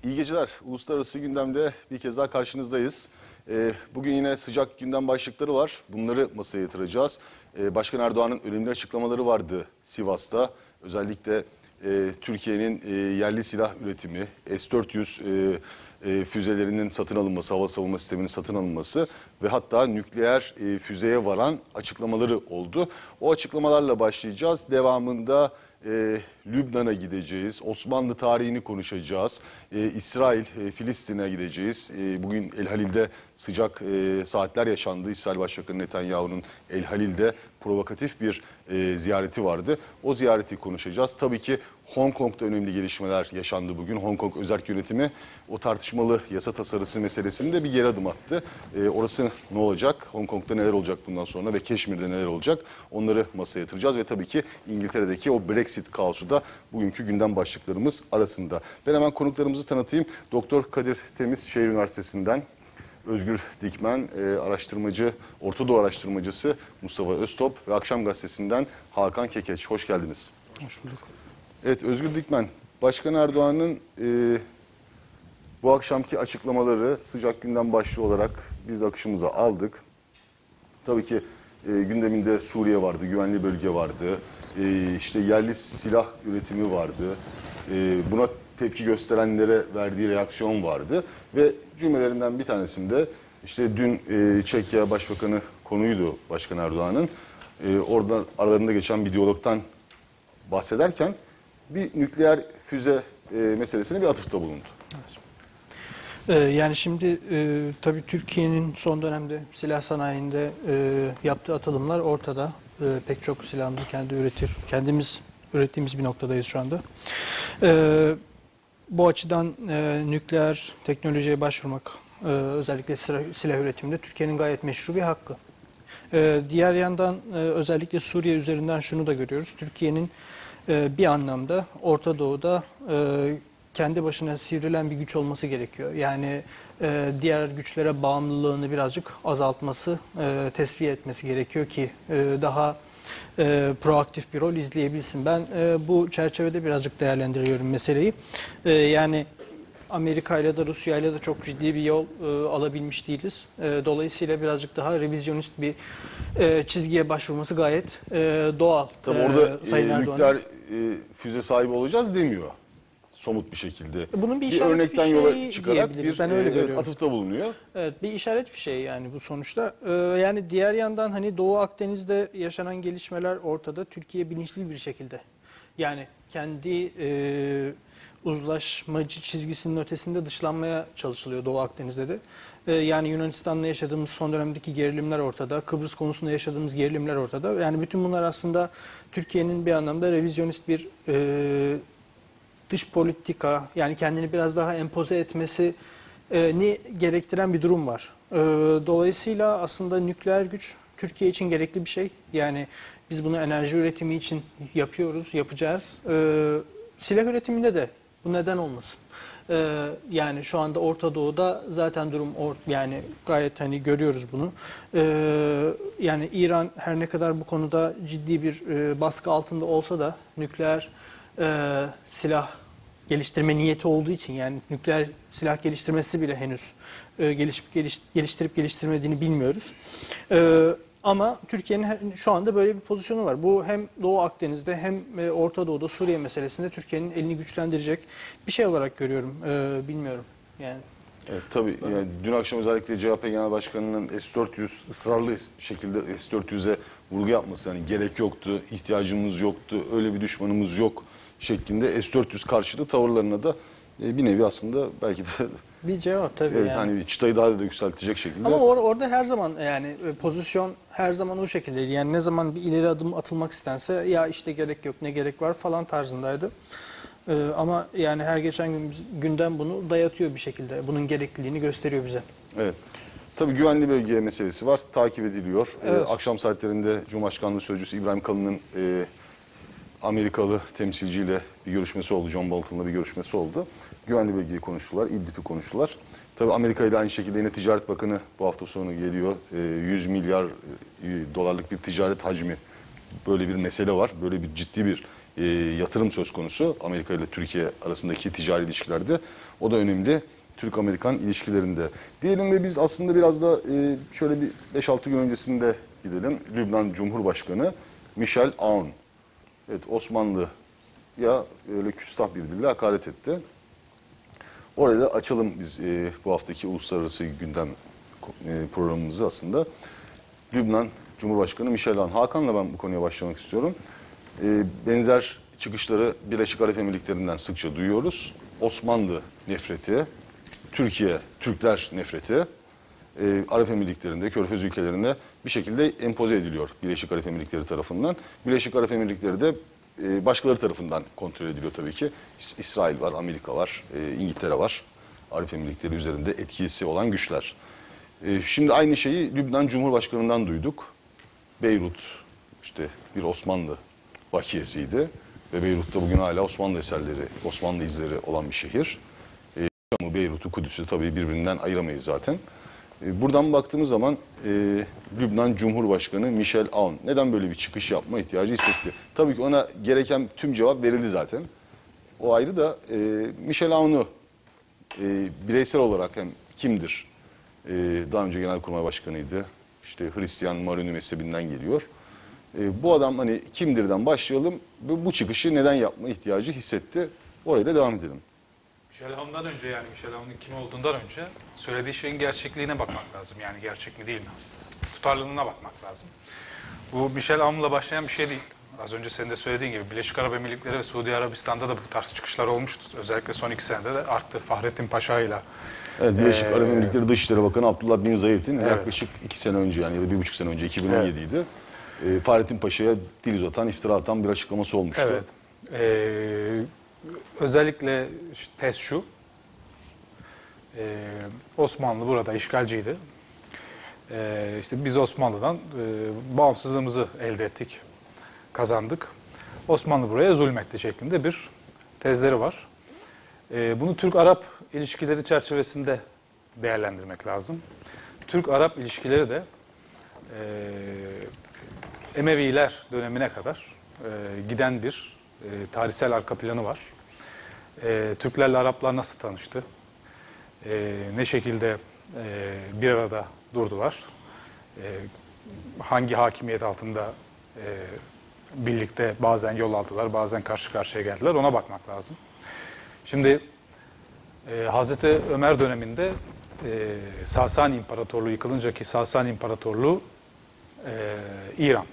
İyi geceler. Uluslararası gündemde bir kez daha karşınızdayız. Bugün yine sıcak gündem başlıkları var. Bunları masaya yatıracağız. Başkan Erdoğan'ın önemli açıklamaları vardı Sivas'ta. Özellikle Türkiye'nin yerli silah üretimi, S-400 füzelerinin satın alınması, hava savunma sisteminin satın alınması ve hatta nükleer füzeye varan açıklamaları oldu. O açıklamalarla başlayacağız. Devamında Lübnan'a gideceğiz, Osmanlı tarihini konuşacağız, İsrail, Filistin'e gideceğiz. Bugün El Halil'de sıcak saatler yaşandı. İsrail Başbakanı Netanyahu'nun El Halil'de provokatif bir ziyareti vardı. O ziyareti konuşacağız. Tabii ki Hong Kong'da önemli gelişmeler yaşandı bugün. Hong Kong özerk yönetimi o tartışmalı yasa tasarısı meselesinde bir geri adım attı. Orası ne olacak? Hong Kong'da neler olacak bundan sonra ve Keşmir'de neler olacak? Onları masaya yatıracağız ve tabii ki İngiltere'deki o Brexit kaosu da bugünkü gündem başlıklarımız arasında. Ben hemen konuklarımızı tanıtayım. Doktor Kadir Temiz Şehir Üniversitesi'nden, Özgür Dikmen, araştırmacı, Orta Doğu araştırmacısı Mustafa Öztop ve Akşam Gazetesi'nden Hakan Kekeç. Hoş geldiniz. Hoş bulduk. Evet, Özgür Dikmen, Başkan Erdoğan'ın bu akşamki açıklamaları sıcak gündem başlığı olarak biz akışımıza aldık. Tabii ki gündeminde Suriye vardı, güvenli bölge vardı, işte yerli silah üretimi vardı, buna tepki gösterenlere verdiği reaksiyon vardı ve cümlelerinden bir tanesinde işte dün Çekya Başbakanı konuydu Başkan Erdoğan'ın. Oradan aralarında geçen bir diyalogtan bahsederken bir nükleer füze meselesine bir atıfta bulundu. Yani şimdi tabii Türkiye'nin son dönemde silah sanayinde yaptığı atılımlar ortada. Pek çok silahımızı kendimiz ürettiğimiz bir noktadayız şu anda. Bu açıdan nükleer teknolojiye başvurmak, özellikle silah üretiminde Türkiye'nin gayet meşru bir hakkı. Diğer yandan özellikle Suriye üzerinden şunu da görüyoruz. Türkiye'nin bir anlamda Orta Doğu'da kendi başına sivrilen bir güç olması gerekiyor. Yani diğer güçlere bağımlılığını birazcık azaltması, tesviye etmesi gerekiyor ki daha proaktif bir rol izleyebilsin. Ben bu çerçevede birazcık değerlendiriyorum meseleyi. Yani Amerika ile de Rusya ile de çok ciddi bir yol alabilmiş değiliz. Dolayısıyla birazcık daha revizyonist bir çizgiye başvurması gayet doğal. Tabii orada nükleer füze sahibi olacağız demiyor somut bir şekilde. Bunun bir örnekten yola çıkarak bir ben öyle atıfta bulunuyor. Evet, bir işaret fişeği yani bu sonuçta. Yani diğer yandan hani Doğu Akdeniz'de yaşanan gelişmeler ortada. Türkiye bilinçli bir şekilde yani kendi uzlaşmacı çizgisinin ötesinde dışlanmaya çalışılıyor Doğu Akdeniz'de de. Yani Yunanistan'la yaşadığımız son dönemdeki gerilimler ortada. Kıbrıs konusunda yaşadığımız gerilimler ortada. Yani bütün bunlar aslında Türkiye'nin bir anlamda revizyonist bir dış politika, yani kendini biraz daha empoze etmesini gerektiren bir durum var. Dolayısıyla aslında nükleer güç Türkiye için gerekli bir şey. Yani biz bunu enerji üretimi için yapıyoruz, yapacağız. Silah üretiminde de bu neden olmasın? Yani şu anda Orta Doğu'da zaten durum yani gayet hani görüyoruz bunu. Yani İran her ne kadar bu konuda ciddi bir baskı altında olsa da nükleer silah geliştirme niyeti olduğu için, yani nükleer silah geliştirmesi bile henüz geliştirip geliştirmediğini bilmiyoruz. Ama Türkiye'nin şu anda böyle bir pozisyonu var. Bu hem Doğu Akdeniz'de hem Orta Doğu'da Suriye meselesinde Türkiye'nin elini güçlendirecek bir şey olarak görüyorum. Bilmiyorum yani. Evet, tabii. Yani dün akşam özellikle CHP Genel Başkanı'nın S-400 ısrarlı şekilde S-400'e vurgu yapması, yani gerek yoktu, ihtiyacımız yoktu, öyle bir düşmanımız yok şeklinde S-400 karşıtı tavırlarına da bir nevi aslında belki de bir cevap tabii. evet, yani. Hani çıtayı daha da yükseltecek şekilde. Ama orada her zaman yani pozisyon her zaman o şekildeydi. Yani ne zaman bir ileri adım atılmak istense ya işte gerek yok, ne gerek var falan tarzındaydı. Ama yani her geçen gün gündem bunu dayatıyor bir şekilde. Bunun gerekliliğini gösteriyor bize. Evet. Tabii güvenli bölge meselesi var. Takip ediliyor. Evet. Akşam saatlerinde Cumhurbaşkanlığı Sözcüsü İbrahim Kalın'ın Amerikalı temsilciyle bir görüşmesi oldu. John Bolton'la bir görüşmesi oldu. Güvenli bölgeyi konuştular, İdlib'i konuştular. Tabii Amerika ile aynı şekilde yine Ticaret Bakanı bu hafta sonu geliyor. 100 milyar dolarlık bir ticaret hacmi böyle bir mesele var. Böyle bir ciddi bir yatırım söz konusu Amerika ile Türkiye arasındaki ticari ilişkilerde. O da önemli. Türk-Amerikan ilişkilerinde. Diyelim ve biz aslında biraz da şöyle bir 5-6 gün öncesinde gidelim. Lübnan Cumhurbaşkanı Michel Aoun. Evet, Osmanlı'ya öyle küstah bir dille hakaret etti. Orada da açalım biz bu haftaki uluslararası gündem programımızı aslında. Lübnan Cumhurbaşkanı Michel Aoun. Hakan'la ben bu konuya başlamak istiyorum. Benzer çıkışları Birleşik Arap Emirlikleri'nden sıkça duyuyoruz. Osmanlı nefreti, Türkler nefreti Arap Emirlikleri'nde, Körfez ülkelerinde bir şekilde empoze ediliyor Birleşik Arap Emirlikleri tarafından. Birleşik Arap Emirlikleri de başkaları tarafından kontrol ediliyor tabii ki. İsrail var, Amerika var, İngiltere var. Arap Emirlikleri üzerinde etkisi olan güçler. Şimdi aynı şeyi Lübnan Cumhurbaşkanı'ndan duyduk. Beyrut işte bir Osmanlı bakiyesiydi ve Beyrut'ta bugün hala Osmanlı eserleri, Osmanlı izleri olan bir şehir. Şam'ı, Beyrut'u, Kudüs'ü tabii birbirinden ayıramayız zaten. Buradan baktığımız zaman Lübnan Cumhurbaşkanı Michel Aoun neden böyle bir çıkış yapma ihtiyacı hissetti? Tabii ki ona gereken tüm cevap verildi zaten. O ayrı da Michel Aoun'u bireysel olarak hem kimdir? Daha önce Genelkurmay Başkanıydı. İşte Hristiyan Maruni mezhebinden geliyor. Bu adam hani kimdirden başlayalım. Bu çıkışı neden yapma ihtiyacı hissetti? Orayla devam edelim. Michel Aoun'dan önce, yani Michel Aoun'un kim olduğundan önce söylediği şeyin gerçekliğine bakmak lazım. Yani gerçek mi değil mi? Tutarlılığına bakmak lazım. Bu Michel Aoun'la başlayan bir şey değil. Az önce senin de söylediğin gibi Birleşik Arap Emirlikleri ve Suudi Arabistan'da da bu tarz çıkışlar olmuştu. Özellikle son 2 senede de arttı. Fahrettin Paşa ile. Evet, Birleşik Arap Emirlikleri Dışişleri Bakanı Abdullah bin Zayed'in yaklaşık 2 sene önce yani ya da 1,5 sene önce 2017'ydi. Fahrettin Paşa'ya dil uzatan, iftira atan bir açıklaması olmuştu. Evet. Özellikle tez şu. Osmanlı burada işgalciydi. İşte biz Osmanlı'dan bağımsızlığımızı elde ettik, kazandık. Osmanlı buraya zulmetti şeklinde bir tezleri var. Bunu Türk-Arap ilişkileri çerçevesinde değerlendirmek lazım. Türk-Arap ilişkileri de Emeviler dönemine kadar giden bir tarihsel arka planı var. Türklerle Araplar nasıl tanıştı? Ne şekilde bir arada durdular? Hangi hakimiyet altında birlikte bazen yol aldılar, bazen karşı karşıya geldiler? Ona bakmak lazım. Şimdi Hazreti Ömer döneminde Sasani İmparatorluğu yıkılınca, ki Sasani İmparatorluğu İran,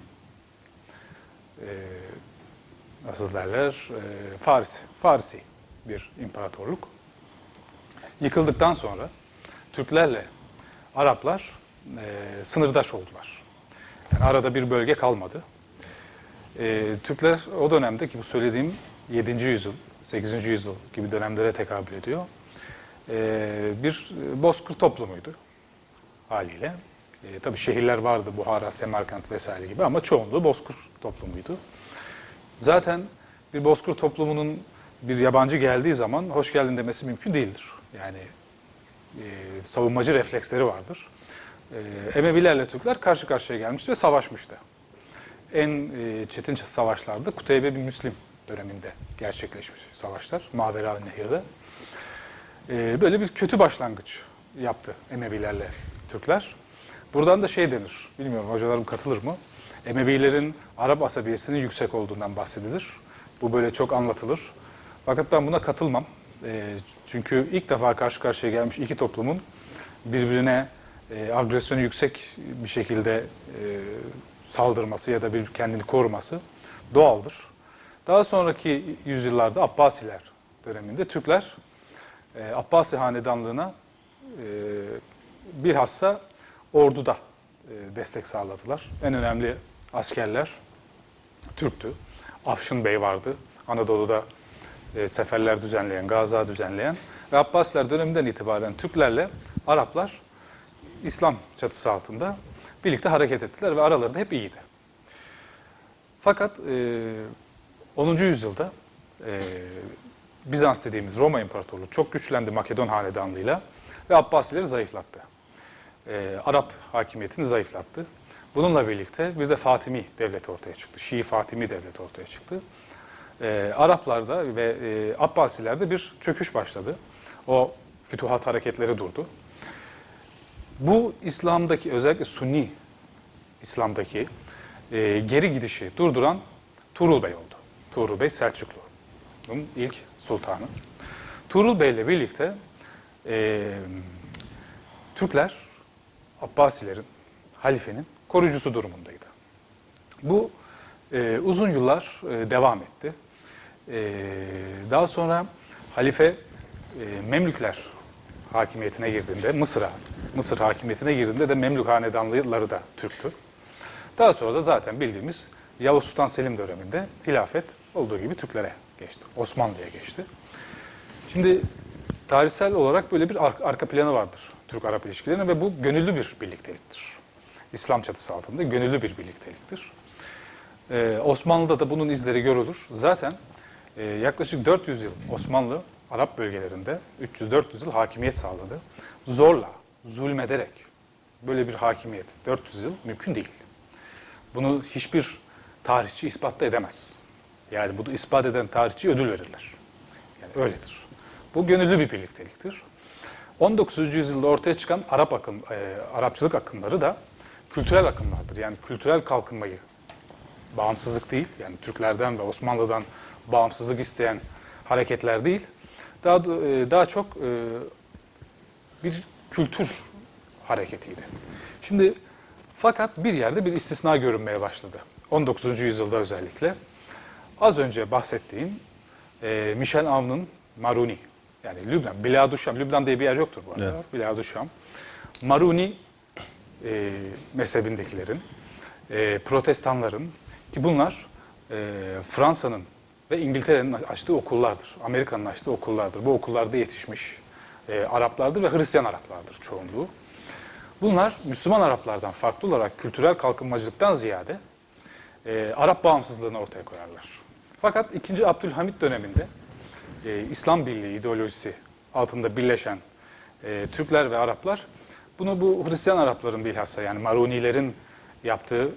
nasıl derler, Farisi bir imparatorluk. Yıkıldıktan sonra Türklerle Araplar sınırdaş oldular. Yani arada bir bölge kalmadı. Türkler o dönemde, ki bu söylediğim 7. yüzyıl, 8. yüzyıl gibi dönemlere tekabül ediyor. Bir bozkır toplumuydu haliyle. Tabii şehirler vardı, Buhara, Semerkant vesaire gibi, ama çoğunluğu bozkır toplumuydu. Zaten bir bozkır toplumunun bir yabancı geldiği zaman hoş geldin demesi mümkün değildir. Yani savunmacı refleksleri vardır. Emevilerle Türkler karşı karşıya gelmişti ve savaşmıştı. En çetin savaşlarda Kuteybe bin Müslim döneminde gerçekleşmiş savaşlar, Mavera Nehir'de. Böyle bir kötü başlangıç yaptı Emevilerle Türkler. Buradan da şey denir, bilmiyorum hocalarım katılır mı? Emevilerin Arap asabiyesinin yüksek olduğundan bahsedilir. Bu böyle çok anlatılır. Fakat ben buna katılmam. Çünkü ilk defa karşı karşıya gelmiş iki toplumun birbirine agresyonu yüksek bir şekilde saldırması ya da bir kendini koruması doğaldır. Daha sonraki yüzyıllarda Abbasiler döneminde Türkler Abbasi hanedanlığına bilhassa orduda destek sağladılar. En önemli askerler Türktü. Afşın Bey vardı. Anadolu'da seferler düzenleyen, gaza düzenleyen ve Abbasiler döneminden itibaren Türklerle Araplar İslam çatısı altında birlikte hareket ettiler ve araları da hep iyiydi. Fakat 10. yüzyılda Bizans dediğimiz Roma İmparatorluğu çok güçlendi Makedon hanedanlığıyla ve Abbasileri zayıflattı. Arap hakimiyetini zayıflattı. Bununla birlikte bir de Fatimi devleti ortaya çıktı. Şii Fatimi devleti ortaya çıktı. Araplarda ve Abbasilerde bir çöküş başladı. O fütuhat hareketleri durdu. Bu İslam'daki, özellikle Sunni İslam'daki geri gidişi durduran Tuğrul Bey oldu. Tuğrul Bey Selçuklu'nun ilk sultanı. Tuğrul Bey ile birlikte Türkler Abbasilerin, halifenin koruyucusu durumundaydı. Bu uzun yıllar devam etti. Daha sonra halife Memlükler hakimiyetine girdiğinde, Mısır hakimiyetine girdiğinde de Memlük hanedanları da Türktü. Daha sonra da zaten bildiğimiz Yavuz Sultan Selim döneminde hilafet olduğu gibi Türklere geçti. Osmanlı'ya geçti. Şimdi tarihsel olarak böyle bir arka planı vardır Türk-Arap ilişkilerine ve bu gönüllü bir birlikteliktir. İslam çatısı altında gönüllü bir birlikteliktir. Osmanlı'da da bunun izleri görülür. Zaten yaklaşık 400 yıl Osmanlı Arap bölgelerinde 300-400 yıl hakimiyet sağladı. Zorla, zulmederek böyle bir hakimiyet 400 yıl mümkün değil. Bunu hiçbir tarihçi ispat da edemez. Yani bunu ispat eden tarihçi ödül verirler. Yani öyledir. Bu gönüllü bir birlikteliktir. 19. yüzyılda ortaya çıkan Arapçılık akımları da kültürel akımlardır. Yani kültürel kalkınmayı, bağımsızlık değil, yani Türklerden ve Osmanlı'dan bağımsızlık isteyen hareketler değil, daha çok bir kültür hareketiydi. Şimdi fakat bir yerde bir istisna görünmeye başladı. 19. yüzyılda özellikle. Az önce bahsettiğim Michel Aoun'un Maruni, yani Lübnan, Biladüşşam, Lübnan diye bir yer yoktur bu arada, evet. Biladüşşam. Maruni mezhebindekilerin, protestanların, ki bunlar Fransa'nın ve İngiltere'nin açtığı okullardır, Amerika'nın açtığı okullardır. Bu okullarda yetişmiş Araplardır ve Hristiyan Araplardır çoğunluğu. Bunlar Müslüman Araplardan farklı olarak kültürel kalkınmacılıktan ziyade Arap bağımsızlığını ortaya koyarlar. Fakat 2. Abdülhamit döneminde İslam Birliği ideolojisi altında birleşen Türkler ve Araplar bunu bu Hristiyan Arapların bilhassa yani Marunilerin yaptığı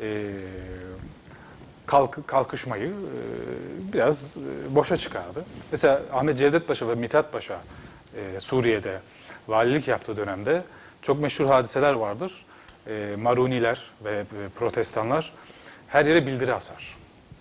kalkışmayı biraz boşa çıkardı. Mesela Ahmet Cevdet Paşa ve Mithat Paşa Suriye'de valilik yaptığı dönemde çok meşhur hadiseler vardır. Maruniler ve protestanlar her yere bildiri asar.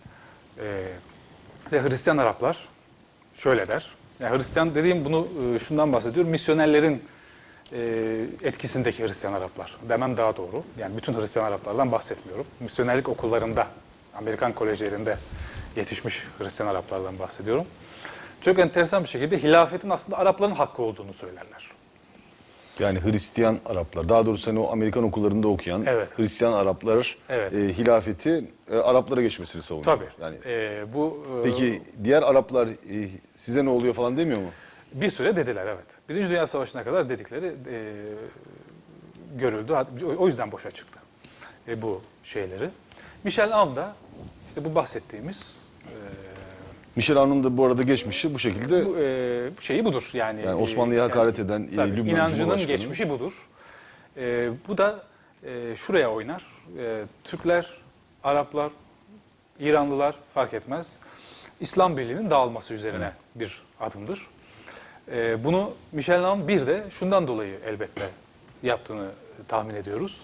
Ve Hristiyan Araplar şöyle der. Yani Hristiyan dediğim bunu şundan bahsediyorum. Misyonerlerin etkisindeki Hristiyan Araplar demem daha doğru. Yani bütün Hristiyan Araplardan bahsetmiyorum. Misyonerlik okullarında, Amerikan kolejlerinde yetişmiş Hristiyan Araplardan bahsediyorum. Çok enteresan bir şekilde hilafetin aslında Arapların hakkı olduğunu söylerler. Yani Hristiyan Araplar, daha doğrusu hani o Amerikan okullarında okuyan evet. Hristiyan Araplar evet. Hilafeti Araplara geçmesini savunuyor. Tabii. Yani, peki diğer Araplar size ne oluyor falan demiyor mu? Bir süre dediler evet. Birinci Dünya Savaşı'na kadar dedikleri görüldü. O yüzden boşa çıktı bu şeyleri. Michel Aoun da işte bu bahsettiğimiz Michel Aoun'un da bu arada geçmişi bu şekilde. Bu şeyi budur yani. Osmanlı'ya hakaret eden Lübnan inancının geçmişi budur. Bu da şuraya oynar. Türkler, Araplar, İranlılar fark etmez. İslam Birliği'nin dağılması üzerine bir adımdır. Bunu Michel Aoun bir de şundan dolayı elbette yaptığını tahmin ediyoruz.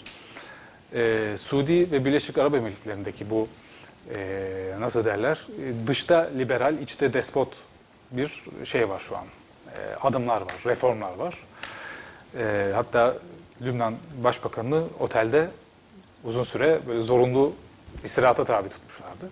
Suudi ve Birleşik Arap Emirlikleri'ndeki bu nasıl derler, dışta liberal, içte despot bir şey var şu an. Adımlar var, reformlar var. Hatta Lübnan Başbakanı'nı otelde uzun süre böyle zorunlu istirahata tabi tutmuşlardı.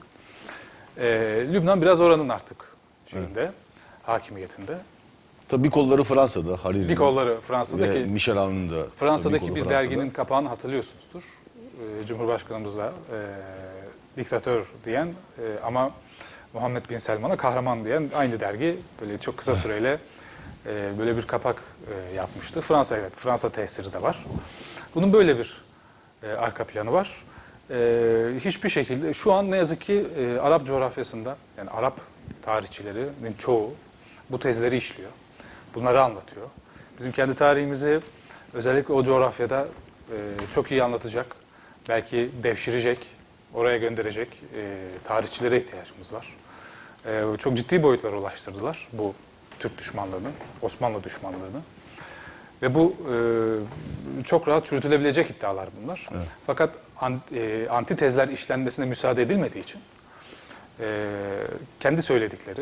Lübnan biraz oranın artık şeyinde, hakimiyetinde. Tabii bir kolları Fransa'da, Hariri'nin. Bir kolları Fransa'daki. Michel Aoun'un da. Fransa'daki bir derginin kapağını hatırlıyorsunuzdur. Cumhurbaşkanımıza diktatör diyen ama Muhammed Bin Selman'a kahraman diyen aynı dergi böyle çok kısa süreyle böyle bir kapak yapmıştı. Fransa tesiri de var. Bunun böyle bir arka planı var. Hiçbir şekilde şu an ne yazık ki Arap coğrafyasında yani Arap tarihçilerinin çoğu bu tezleri işliyor. Bunları anlatıyor. Bizim kendi tarihimizi özellikle o coğrafyada çok iyi anlatacak belki devşirecek, oraya gönderecek tarihçilere ihtiyacımız var. Çok ciddi boyutlara ulaştırdılar bu Türk düşmanlığını, Osmanlı düşmanlığını. Ve bu çok rahat çürütülebilecek iddialar bunlar. Evet. Fakat antitezler işlenmesine müsaade edilmediği için kendi söyledikleri,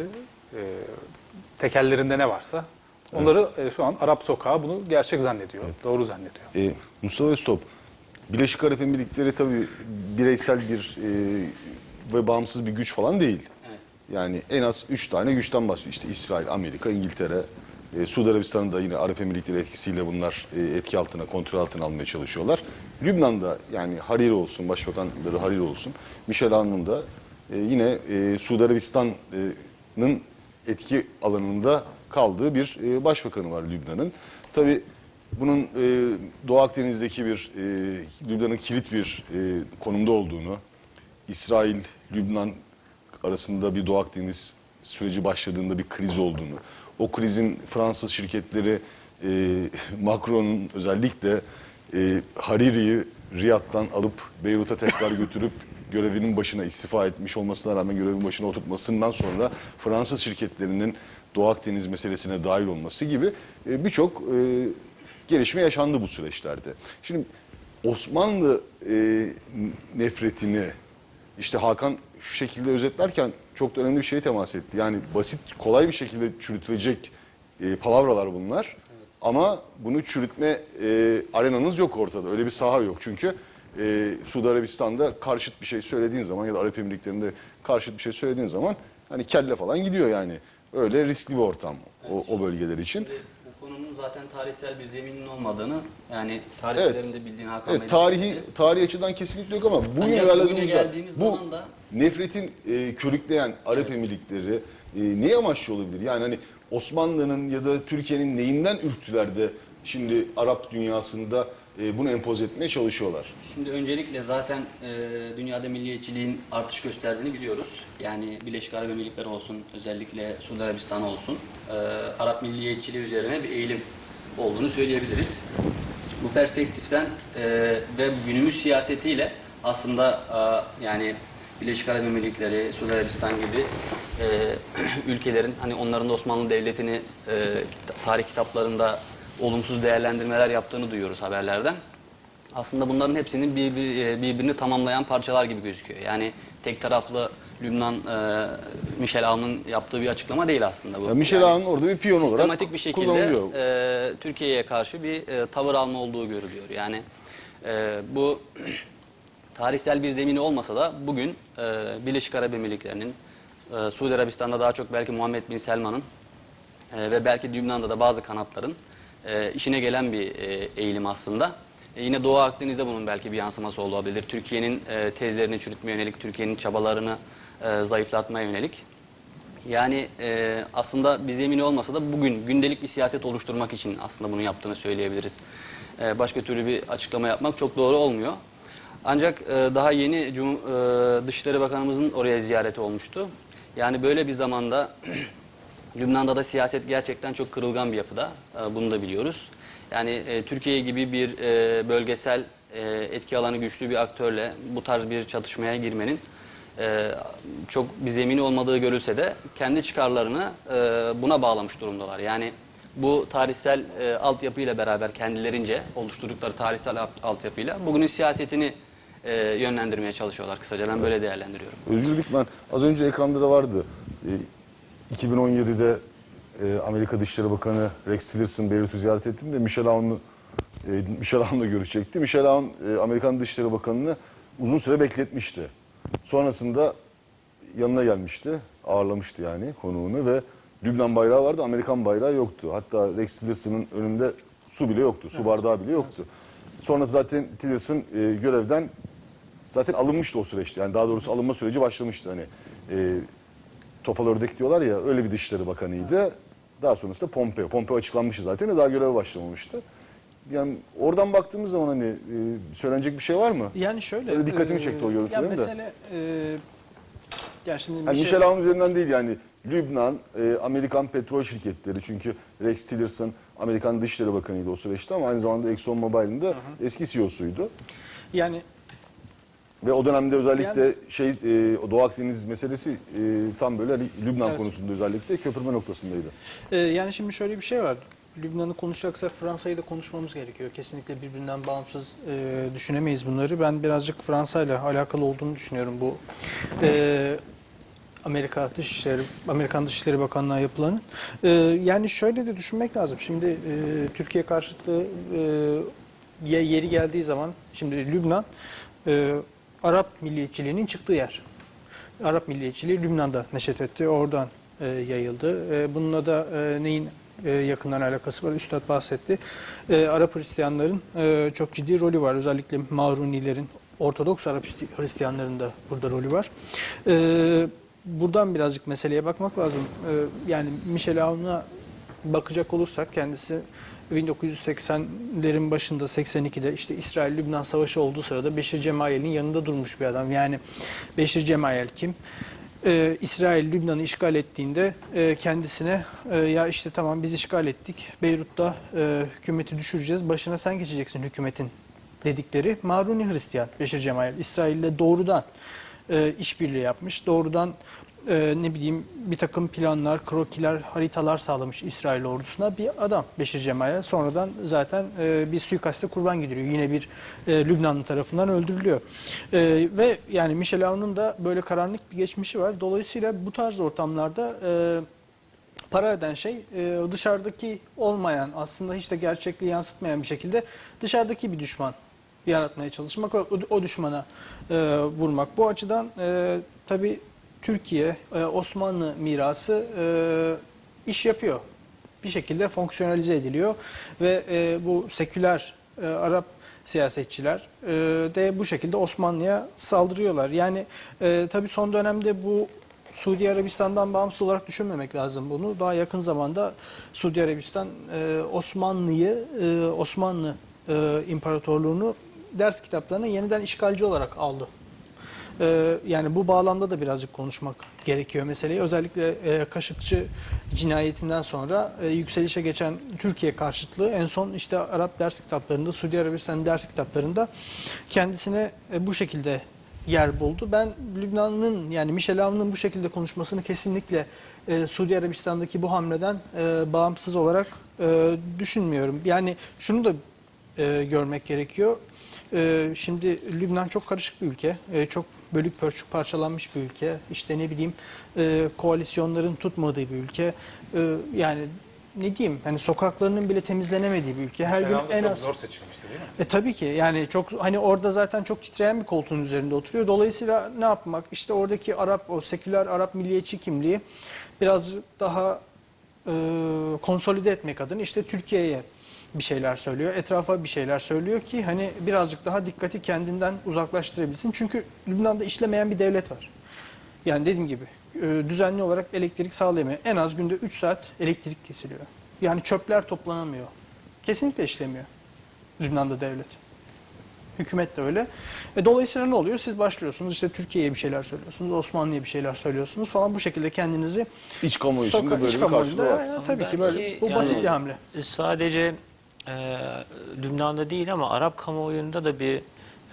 tekellerinde ne varsa onları şu an Arap sokağı bunu gerçek zannediyor, evet. Doğru zannediyor. Mustafa Öztop, Birleşik Arap Emirlikleri tabii bireysel bir ve bağımsız bir güç falan değil. Evet. Yani en az 3 tane güçten bahsediyor. İşte İsrail, Amerika, İngiltere, Suudi Arabistan'ın da yine Arap Emirlikleri etkisiyle bunlar etki altına, kontrol altına almaya çalışıyorlar. Lübnan'da yani Hariri olsun, başbakanları Hariri olsun, Michel Aoun'un da yine Suudi Arabistan'ın etki alanında kaldığı bir başbakanı var Lübnan'ın. Tabii bunun Doğu Akdeniz'deki bir Lübnan'ın kilit bir konumda olduğunu, İsrail, Lübnan arasında bir Doğu Akdeniz süreci başladığında bir kriz olduğunu, o krizin Fransız şirketleri Macron'un özellikle Hariri'yi Riyad'dan alıp Beyrut'a tekrar götürüp görevinin başına istifa etmiş olmasına rağmen görevin başına oturtmasından sonra Fransız şirketlerinin Doğu Akdeniz meselesine dahil olması gibi birçok gelişme yaşandı bu süreçlerde. Şimdi Osmanlı nefretini işte Hakan şu şekilde özetlerken çok da önemli bir şeye temas etti. Yani basit, kolay bir şekilde çürütülecek palavralar bunlar. Evet. Ama bunu çürütme arenanız yok ortada. Öyle bir saha yok. Çünkü Suudi Arabistan'da karşıt bir şey söylediğin zaman ya da Arap Emirlikleri'nde karşıt bir şey söylediğin zaman hani kelle falan gidiyor yani. Öyle riskli bir ortam evet, o bölgeler için. Bu konunun zaten tarihsel bir zeminin olmadığını yani tarihçilerin de bildiğin Hakan evet, tarih açıdan kesinlikle yok ama bugün uyarladığımızda bu nefretin körükleyen Arap Emirlikleri neye amaçlı olabilir? Yani hani Osmanlı'nın ya da Türkiye'nin neyinden ürktüler de şimdi Arap dünyasında bunu empoze etmeye çalışıyorlar? Şimdi öncelikle zaten dünyada milliyetçiliğin artış gösterdiğini biliyoruz. Yani Birleşik Arap Emirlikleri olsun, özellikle Suudi Arabistan olsun, Arap milliyetçiliği üzerine bir eğilim olduğunu söyleyebiliriz. Bu perspektiften ve günümüz siyasetiyle aslında yani Birleşik Arap Emirlikleri, Suudi Arabistan gibi ülkelerin hani onların da Osmanlı Devleti'ni tarih kitaplarında olumsuz değerlendirmeler yaptığını duyuyoruz haberlerden. Aslında bunların hepsinin birbirini tamamlayan parçalar gibi gözüküyor. Yani tek taraflı Lübnan, Michel Aoun'un yaptığı bir açıklama değil aslında bu. Ya Michel Aoun orada bir piyon olarak sistematik bir şekilde Türkiye'ye karşı bir tavır alma olduğu görülüyor. Yani bu tarihsel bir zemini olmasa da bugün Birleşik Arap Emirlikleri'nin, Suudi Arabistan'da daha çok belki Muhammed Bin Selman'ın ve belki Lübnan'da da bazı kanatların işine gelen bir eğilim aslında. Yine Doğu Akdeniz'de bunun belki bir yansıması olabilir. Türkiye'nin tezlerini çürütmeye yönelik, Türkiye'nin çabalarını zayıflatmaya yönelik. Yani aslında bir zemini olmasa da bugün gündelik bir siyaset oluşturmak için aslında bunu yaptığını söyleyebiliriz. Başka türlü bir açıklama yapmak çok doğru olmuyor. Ancak daha yeni Dışişleri Bakanımızın oraya ziyareti olmuştu. Yani böyle bir zamanda Lübnan'da da siyaset gerçekten çok kırılgan bir yapıda. Bunu da biliyoruz. Yani Türkiye gibi bir bölgesel etki alanı güçlü bir aktörle bu tarz bir çatışmaya girmenin çok bir zemini olmadığı görülse de kendi çıkarlarını buna bağlamış durumdalar. Yani bu tarihsel altyapıyla beraber kendilerince oluşturdukları tarihsel altyapıyla bugünün siyasetini yönlendirmeye çalışıyorlar kısaca. Ben böyle değerlendiriyorum. Özgür Dikmen, az önce ekranda da vardı. 2017'de Amerika Dışişleri Bakanı Rex Tillerson Beyrut'u ziyaret ettiğinde Michel Aoun'la görüşecekti. Michel Aoun Amerikan Dışişleri Bakanı'nı uzun süre bekletmişti. Sonrasında yanına gelmişti, ağırlamıştı yani konuğunu ve Lübnan bayrağı vardı, Amerikan bayrağı yoktu. Hatta Rex Tillerson'ın önünde su bile yoktu, su bardağı bile yoktu. Sonra zaten Tillerson görevden zaten alınmıştı o süreçte. Yani daha doğrusu alınma süreci başlamıştı. Hani topal ördek diyorlar ya, öyle bir Dışişleri Bakanıydı. Daha sonrasında Pompeo açıklanmıştı zaten, daha göreve başlamamıştı. Yani oradan baktığımız zaman hani söylenecek bir şey var mı? Yani şöyle. Öyle dikkatimi çekti o görüntülerin de. Mesele şimdi yani Michel Aoun üzerinden değil yani Lübnan, Amerikan petrol şirketleri, çünkü Rex Tillerson Amerikan Dışişleri Bakanıydı o süreçte ama aynı zamanda ExxonMobil'in de eski CEO'suydu. Yani Ve o dönemde özellikle o Doğu Akdeniz meselesi tam böyle hani Lübnan Evet. konusunda özellikle köprüme noktasındaydı. Yani şimdi şöyle bir şey var. Lübnan'ı konuşacaksak Fransa'yı da konuşmamız gerekiyor. Kesinlikle birbirinden bağımsız düşünemeyiz bunları. Ben birazcık Fransa ile alakalı olduğunu düşünüyorum bu Amerikan Dışişleri Bakanlığı yapılanın. Yani şöyle de düşünmek lazım. Şimdi Türkiye karşıtlığı yeri geldiği zaman şimdi Lübnan Arap milliyetçiliğinin çıktığı yer. Arap milliyetçiliği Lübnan'da neşet etti. Oradan yayıldı. Bununla da neyin yakından alakası var? Üstad bahsetti. Arap Hristiyanların çok ciddi rolü var. Özellikle Marunilerin, Ortodoks Arap Hristiyanların da burada rolü var. Buradan birazcık meseleye bakmak lazım. Yani Michel Aoun'a bakacak olursak kendisi 1980'lerin başında 82'de işte İsrail-Lübnan Savaşı olduğu sırada Beşir Cemayel'in yanında durmuş bir adam. Yani Beşir Cemayel kim? İsrail Lübnan'ı işgal ettiğinde kendisine ya işte tamam biz işgal ettik. Beyrut'ta hükümeti düşüreceğiz. Başına sen geçeceksin hükümetin dedikleri Maruni Hristiyan Beşir Cemayel. İsrail'le doğrudan işbirliği yapmış. Doğrudan ne bileyim bir takım planlar, krokiler, haritalar sağlamış İsrail ordusuna bir adam Beşir Cemayel. Sonradan zaten bir suikaste kurban gidiliyor. Yine bir Lübnanlı tarafından öldürülüyor. Ve yani Michel Aoun'un da böyle karanlık bir geçmişi var. Dolayısıyla bu tarz ortamlarda para eden şey dışarıdaki olmayan, aslında hiç de gerçekliği yansıtmayan bir şekilde dışarıdaki bir düşman yaratmaya çalışmak ve o düşmana vurmak. Bu açıdan tabii Türkiye, Osmanlı mirası iş yapıyor. Bir şekilde fonksiyonalize ediliyor ve bu seküler Arap siyasetçiler de bu şekilde Osmanlı'ya saldırıyorlar. Yani tabii son dönemde bu Suudi Arabistan'dan bağımsız olarak düşünmemek lazım bunu. Daha yakın zamanda Suudi Arabistan Osmanlı İmparatorluğunu ders kitaplarına yeniden işgalci olarak aldı. Yani bu bağlamda da birazcık konuşmak gerekiyor meseleyi. Özellikle Kaşıkçı cinayetinden sonra yükselişe geçen Türkiye karşıtlığı en son işte Arap ders kitaplarında, Suudi Arabistan ders kitaplarında kendisine bu şekilde yer buldu. Ben Lübnan'ın yani Michel Aoun'un bu şekilde konuşmasını kesinlikle Suudi Arabistan'daki bu hamleden bağımsız olarak düşünmüyorum. Yani şunu da görmek gerekiyor. Şimdi Lübnan çok karışık bir ülke. Çok bölük pörçük parçalanmış bir ülke. İşte ne bileyim koalisyonların tutmadığı bir ülke. Yani ne diyeyim hani sokaklarının bile temizlenemediği bir ülke. Her gün en çok az zor seçilmişti değil mi? tabii ki yani çok hani orada zaten çok titreyen bir koltuğun üzerinde oturuyor. Dolayısıyla ne yapmak? İşte oradaki o seküler Arap milliyetçi kimliği biraz daha konsolide etmek adına işte Türkiye'ye bir şeyler söylüyor. Etrafa bir şeyler söylüyor ki hani birazcık daha dikkati kendinden uzaklaştırabilsin. Çünkü Lübnan'da işlemeyen bir devlet var. Yani dediğim gibi düzenli olarak elektrik sağlayamıyor. En az günde 3 saat elektrik kesiliyor. Yani çöpler toplanamıyor. Kesinlikle işlemiyor Lübnan'da devlet. Hükümet de öyle. Dolayısıyla ne oluyor? Siz başlıyorsunuz işte Türkiye'ye bir şeyler söylüyorsunuz, Osmanlı'ya bir şeyler söylüyorsunuz falan bu şekilde kendinizi İç kamuoyu için de böyle bir karşılığı var. yani tabii ki Belki böyle bu basit bir hamle. Sadece Lübnan'da değil ama Arap kamuoyunda da bir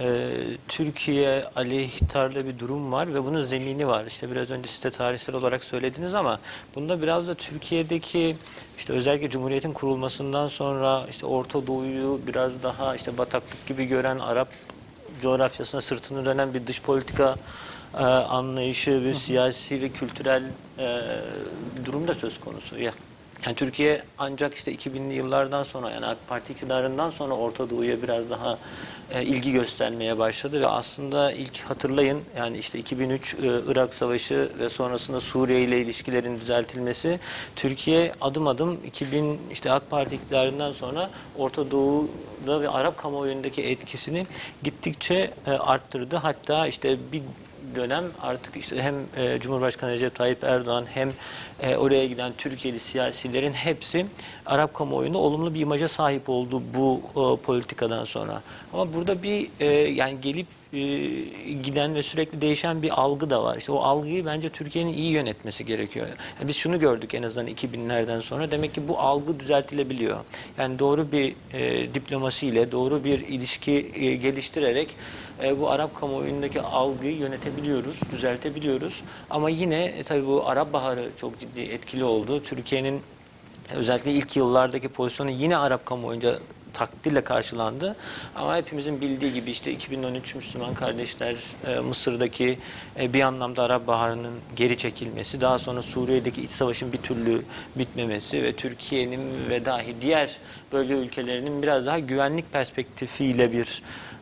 Türkiye aleyhtarlı bir durum var ve bunun zemini var. İşte biraz önce siz de tarihsel olarak söylediniz ama bunda biraz da Türkiye'deki işte özellikle Cumhuriyet'in kurulmasından sonra işte Orta Doğu'yu biraz daha işte bataklık gibi gören Arap coğrafyasına sırtını dönen bir dış politika anlayışı ve siyasi ve kültürel durum da söz konusu. Yani Türkiye ancak işte 2000'li yıllardan sonra yani AK Parti iktidarından sonra Orta Doğu'ya biraz daha ilgi göstermeye başladı ve aslında ilk hatırlayın yani işte 2003 Irak Savaşı ve sonrasında Suriye ile ilişkilerin düzeltilmesi Türkiye adım adım 2000 işte AK Parti iktidarından sonra Orta Doğu'da ve Arap kamuoyundaki etkisini gittikçe arttırdı. Hatta işte bir dönem artık işte hem Cumhurbaşkanı Recep Tayyip Erdoğan hem oraya giden Türkiye'li siyasilerin hepsi Arap kamuoyunda olumlu bir imaja sahip oldu bu politikadan sonra. Ama burada bir yani gelip giden ve sürekli değişen bir algı da var. İşte o algıyı bence Türkiye'nin iyi yönetmesi gerekiyor. Yani biz şunu gördük en azından 2000'lerden sonra. Demek ki bu algı düzeltilebiliyor. Yani doğru bir diplomasiyle, doğru bir ilişki geliştirerek bu Arap kamuoyundaki algıyı yönetebiliyoruz, düzeltebiliyoruz. Ama yine tabii bu Arap Baharı çok ciddi etkili oldu. Türkiye'nin özellikle ilk yıllardaki pozisyonu yine Arap kamuoyunca takdirle karşılandı. Ama hepimizin bildiği gibi işte 2013 Müslüman kardeşler, Mısır'daki bir anlamda Arap Baharı'nın geri çekilmesi, daha sonra Suriye'deki iç savaşın bir türlü bitmemesi ve Türkiye'nin ve dahi diğer bölge ülkelerinin biraz daha güvenlik perspektifiyle bir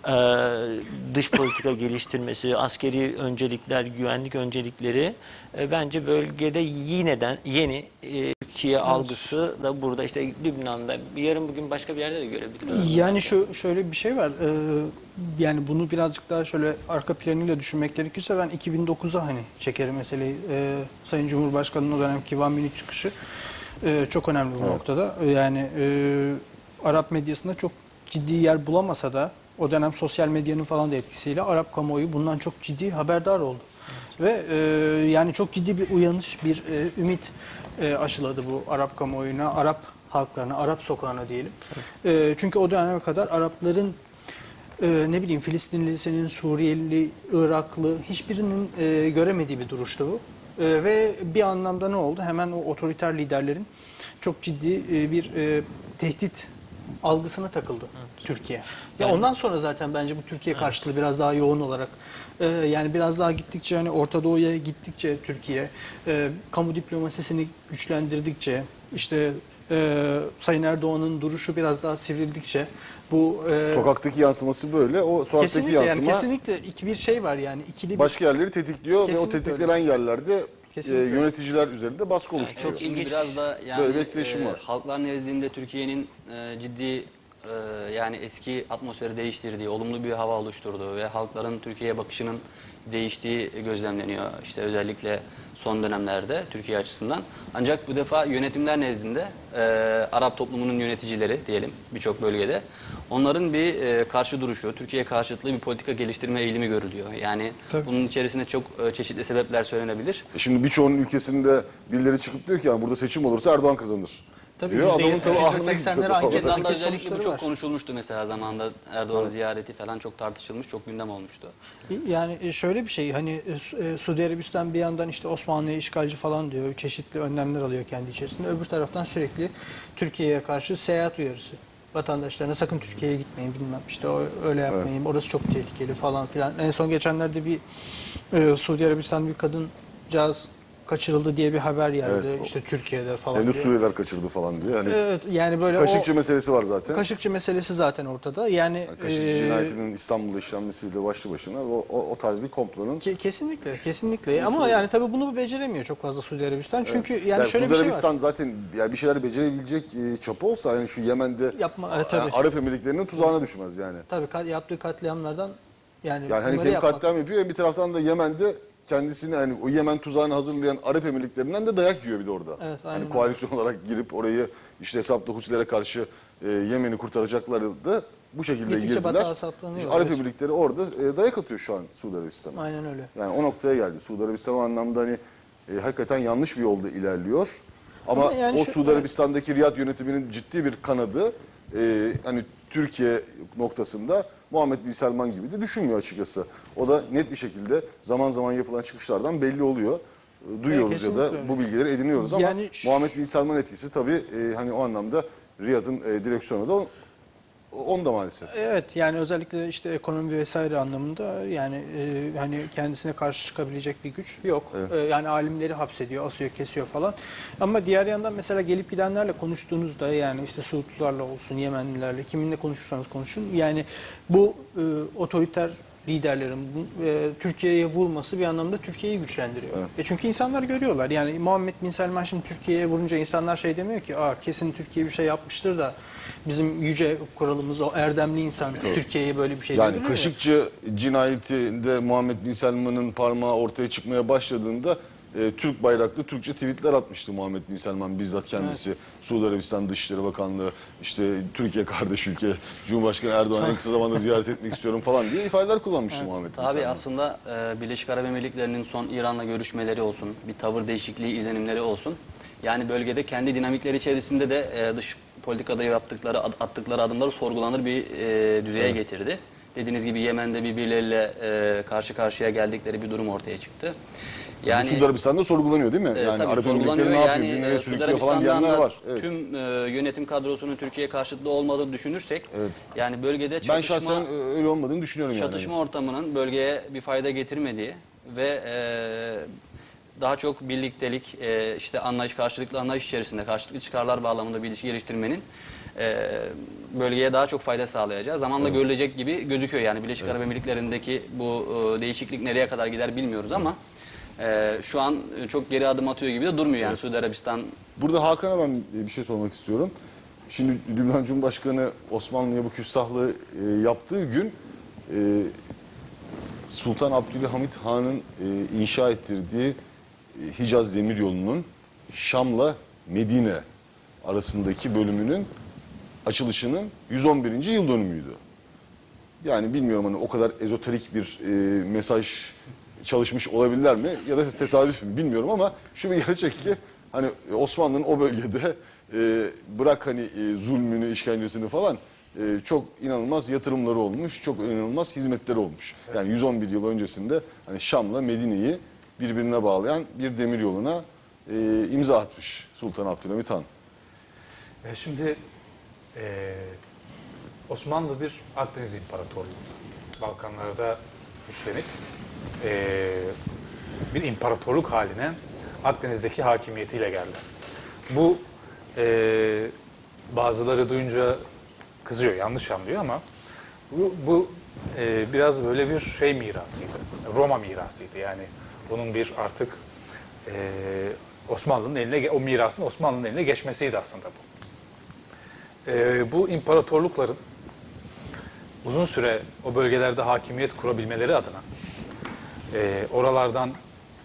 dış politika geliştirmesi, askeri öncelikler, güvenlik öncelikleri bence bölgede yeni Türkiye algısı da burada işte Lübnan'da, yarın bugün başka bir yerde de görebiliriz. Yani şöyle bir şey var. Yani bunu birazcık daha şöyle arka planıyla düşünmek gerekirse ben 2009'a hani çekerim meseleyi. Sayın Cumhurbaşkanı'nın o dönemki Van Münih çıkışı çok önemli bu noktada. Yani Arap medyasında çok ciddi yer bulamasa da o dönem sosyal medyanın falan da etkisiyle Arap kamuoyu bundan çok ciddi haberdar oldu. Ve yani çok ciddi bir uyanış, bir ümit aşıladı bu Arap kamuoyuna, Arap halklarına, Arap sokağına diyelim. Çünkü o döneme kadar Arapların ne bileyim Filistinlisinin, Suriyeli, Iraklı hiçbirinin göremediği bir duruştu bu. Ve bir anlamda ne oldu? Hemen o otoriter liderlerin çok ciddi bir tehdit algısına takıldı Türkiye. Ya ondan sonra zaten bence bu Türkiye karşıtlığı biraz daha yoğun olarak yani biraz daha gittikçe hani Orta Doğu'ya gittikçe Türkiye kamu diplomasisini güçlendirdikçe işte Sayın Erdoğan'ın duruşu biraz daha sivrildikçe bu Sokaktaki yansıması böyle. O sokaktaki kesinlikle yani yansıma kesinlikle bir şey var yani ikili bir başka yerleri tetikliyor ve o Kesinlikle tetiklenen yerlerde Kesinlikle. Yöneticiler üzerinde baskı oluşturuyor. Çok ilginç. Biraz da yani Böyle bir etkileşim var. halklar nezdinde Türkiye'nin ciddi yani eski atmosferi değiştirdiği, olumlu bir hava oluşturduğu ve halkların Türkiye'ye bakışının değiştiği gözlemleniyor. İşte özellikle son dönemlerde Türkiye açısından. Ancak bu defa yönetimler nezdinde Arap toplumunun yöneticileri diyelim birçok bölgede onların bir karşı duruşu, Türkiye karşıtlığı bir politika geliştirme eğilimi görülüyor. Yani Tabii. bunun içerisinde çok çeşitli sebepler söylenebilir. Şimdi birçoğunun ülkesinde birileri çıkıp diyor ki yani burada seçim olursa Erdoğan kazanır. Tabii diyor. Adamın tabii aklına %80'leri gidiyor. anketler. Lübnan'da Anket özellikle bu sonuçları çok var. konuşulmuştu mesela zamanında Erdoğan ziyareti falan çok tartışılmış, çok gündem olmuştu. Yani şöyle bir şey hani Suudi Arabistan bir yandan işte Osmanlı'ya işgalci falan diyor. Çeşitli önlemler alıyor kendi içerisinde. Öbür taraftan sürekli Türkiye'ye karşı seyahat uyarısı. Vatandaşlarına sakın Türkiye'ye gitmeyin bilmem işte öyle yapmayın. Orası çok tehlikeli falan filan. En son geçenlerde bir Suudi Arabistan bir kadıncağız kaçırıldı diye bir haber geldi. Evet, işte Türkiye'de falan Hem de diye. Suriyeliler kaçırdı falan diyor. Yani Evet yani böyle Kaşıkçı meselesi var zaten. Kaşıkçı meselesi zaten ortada. Yani Kaşıkçı cinayetinin İstanbul'da işlenmesiyle başlı başına o tarz bir komplonun kesinlikle. Ama yani tabii bunu beceremiyor çok fazla Suudi Arabistan. Çünkü yani şöyle Suudi bir şey Arabistan var. zaten yani bir şeyler becerebilecek çapı olsa yani şu Yemen'de Tabii. Arap Emirlikleri'nin tuzağına düşmez yani. Tabii yaptığı katliamlardan yani Yani hani bunları hem katliam yapıyor hem bir taraftan da Yemen'de kendisini hani o Yemen tuzağını hazırlayan Arap Emirlikleri'nden de dayak yiyor bir de orada. Evet, aynen hani öyle. koalisyon olarak girip orayı işte hesapta Husilere karşı Yemen'i kurtaracakları da bu şekilde Gittikçe girdiler. batağa saplanıyor, İşte Arap evet. Emirlikleri orada dayak atıyor şu an Suudi Arabistan'a. Aynen öyle. Yani o noktaya geldi. Suudi Arabistan o anlamda hani hakikaten yanlış bir yolda ilerliyor. Ama yani o Suudi Arabistan'daki Riyad yönetiminin ciddi bir kanadı hani Türkiye noktasında Muhammed Bin Selman gibi de düşünmüyor açıkçası. O da net bir şekilde zaman zaman yapılan çıkışlardan belli oluyor. Duyuyoruz ya da kesinlikle bu bilgileri ediniyoruz ama Yani Muhammed Bin Selman etkisi tabii hani o anlamda Riyad'ın direksiyonu da onda maalesef. Evet yani özellikle işte ekonomi vesaire anlamında yani hani kendisine karşı çıkabilecek bir güç yok. Yani alimleri hapsediyor, asıyor, kesiyor falan. Ama diğer yandan mesela gelip gidenlerle konuştuğunuzda yani işte Suudlularla olsun, Yemenlilerle kiminle konuşursanız konuşun. Yani bu otoriter liderlerin Türkiye'ye vurması bir anlamda Türkiye'yi güçlendiriyor. Çünkü insanlar görüyorlar. Yani Muhammed Bin Selman şimdi Türkiye'ye vurunca insanlar şey demiyor ki kesin Türkiye bir şey yapmıştır da bizim yüce kuralımız o erdemli insan Türkiye'ye böyle bir şey Yani bildirmiyor. Kaşıkçı cinayetinde Muhammed Bin Selman'ın parmağı ortaya çıkmaya başladığında Türk bayraklı Türkçe tweetler atmıştı Muhammed Bin Selman bizzat kendisi. Suudi Arabistan Dışişleri Bakanlığı, işte Türkiye kardeş ülke, Cumhurbaşkanı Erdoğan'ı en kısa zamanda ziyaret etmek istiyorum falan diye ifadeler kullanmıştı Muhammed Bin Tabii Selman. aslında Birleşik Arap Emirlikleri'nin son İran'la görüşmeleri olsun, bir tavır değişikliği izlenimleri olsun. Yani bölgede kendi dinamikleri içerisinde de dış politikada attıkları adımları sorgulanır bir düzeye getirdi. Dediğiniz gibi Yemen'de birbirleriyle karşı karşıya geldikleri bir durum ortaya çıktı. Yani, Suudi Arabistan'da sorgulanıyor değil mi? Yani tabii Arap Emirlikleri sorgulanıyor. ne yapıyor, Yani nereye Suudi sürüklüyor falan diyenler Arabistan'dan var. da tüm yönetim kadrosunun Türkiye karşıtı olmadığını düşünürsek, yani bölgede Ben şahsen öyle olmadığını düşünüyorum çatışma ortamının bölgeye bir fayda getirmediği ve daha çok birliktelik, işte karşılıklı anlayış içerisinde, karşılıklı çıkarlar bağlamında bir ilişki geliştirmenin bölgeye daha çok fayda sağlayacağı zamanla görülecek gibi gözüküyor. Yani Birleşik Arap Emirlikleri'ndeki bu değişiklik nereye kadar gider bilmiyoruz ama şu an çok geri adım atıyor gibi de durmuyor yani Suudi Arabistan. Burada Hakan'a ben bir şey sormak istiyorum. Şimdi Lübnan Cumhurbaşkanı Osmanlı'ya bu küstahlığı yaptığı gün Sultan Abdülhamit Han'ın inşa ettirdiği Hicaz Demiryolu'nun Şam'la Medine arasındaki bölümünün açılışının 111. yıl dönümüydü. Yani bilmiyorum hani o kadar ezoterik bir mesaj çalışmış olabilirler mi ya da tesadüf mü bilmiyorum ama şu bir gerçek ki hani Osmanlı'nın o bölgede bırak hani zulmünü, işkencesini falan çok inanılmaz yatırımları olmuş, çok inanılmaz hizmetleri olmuş. Yani 111 yıl öncesinde hani Şam'la Medine'yi birbirine bağlayan bir demir yoluna imza atmış Sultan Abdülhamit Han. Şimdi Osmanlı bir Akdeniz İmparatorluğu. Balkanlarda güçlenip bir imparatorluk haline Akdeniz'deki hakimiyetiyle geldi. Bu bazıları duyunca kızıyor, yanlış anlıyor ama bu biraz böyle bir şey mirasıydı. Roma mirasıydı. Yani bunun bir artık Osmanlı'nın eline, o mirasın Osmanlı'nın eline geçmesiydi aslında bu. Bu imparatorlukların uzun süre o bölgelerde hakimiyet kurabilmeleri adına oralardan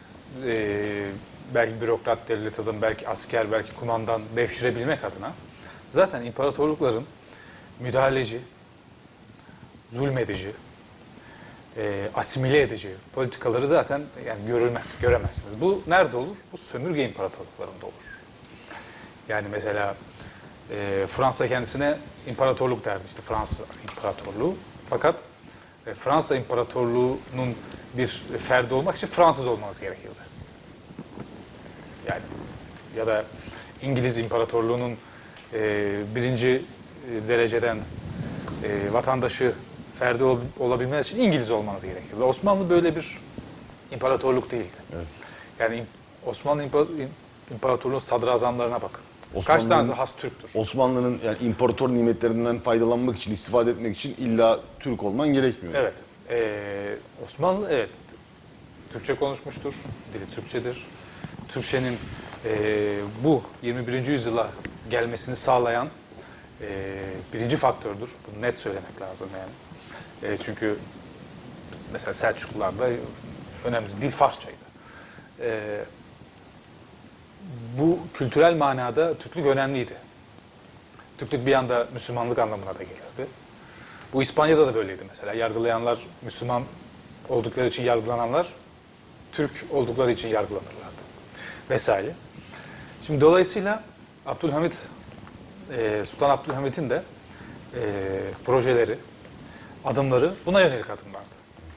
belki bürokrat devlet adamı, belki asker, belki kumandan devşirebilmek adına zaten imparatorlukların müdahaleci, zulmedici, asimile edici politikaları zaten yani göremezsiniz. Bu nerede olur? Bu sömürge imparatorluklarında olur. Yani mesela Fransa kendisine imparatorluk derdi, işte Fransa İmparatorluğu. Fakat Fransa İmparatorluğu'nun bir ferdi olmak için Fransız olmanız gerekirdi. Yani ya da İngiliz İmparatorluğu'nun birinci dereceden vatandaşı ferdi olabilmeniz için İngiliz olmanız gerekirdi. Osmanlı böyle bir imparatorluk değildi. Evet. Yani Osmanlı İmparatorluğu'nun sadrazamlarına bakın. Kaç tanesi has Türktür? Osmanlı'nın yani imparator nimetlerinden faydalanmak için, istifade etmek için illa Türk olman gerekmiyor. Evet. Osmanlı evet Türkçe konuşmuştur. Dili Türkçedir. Türkçenin bu 21. yüzyıla gelmesini sağlayan birinci faktördür. Bunu net söylemek lazım yani. Çünkü mesela Selçuklularda önemli dil Farsçaydı. Bu kültürel manada Türklük önemliydi. Türklük bir anda Müslümanlık anlamına da gelirdi. Bu İspanya'da da böyleydi mesela. Yargılayanlar Müslüman oldukları için yargılananlar Türk oldukları için yargılanırlardı. Vesaire. Şimdi dolayısıyla Sultan Abdülhamit'in de projeleri, adımları buna yönelik adımlardı.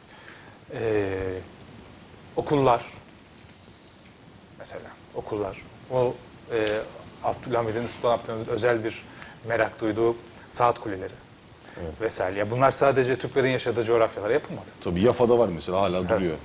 Okullar mesela okullar. O Sultan Abdülhamit'in özel bir merak duyduğu saat kuleleri vesaire. Ya bunlar sadece Türklerin yaşadığı coğrafyalara yapılmadı. Tabii Yafa'da var mesela hala duruyor.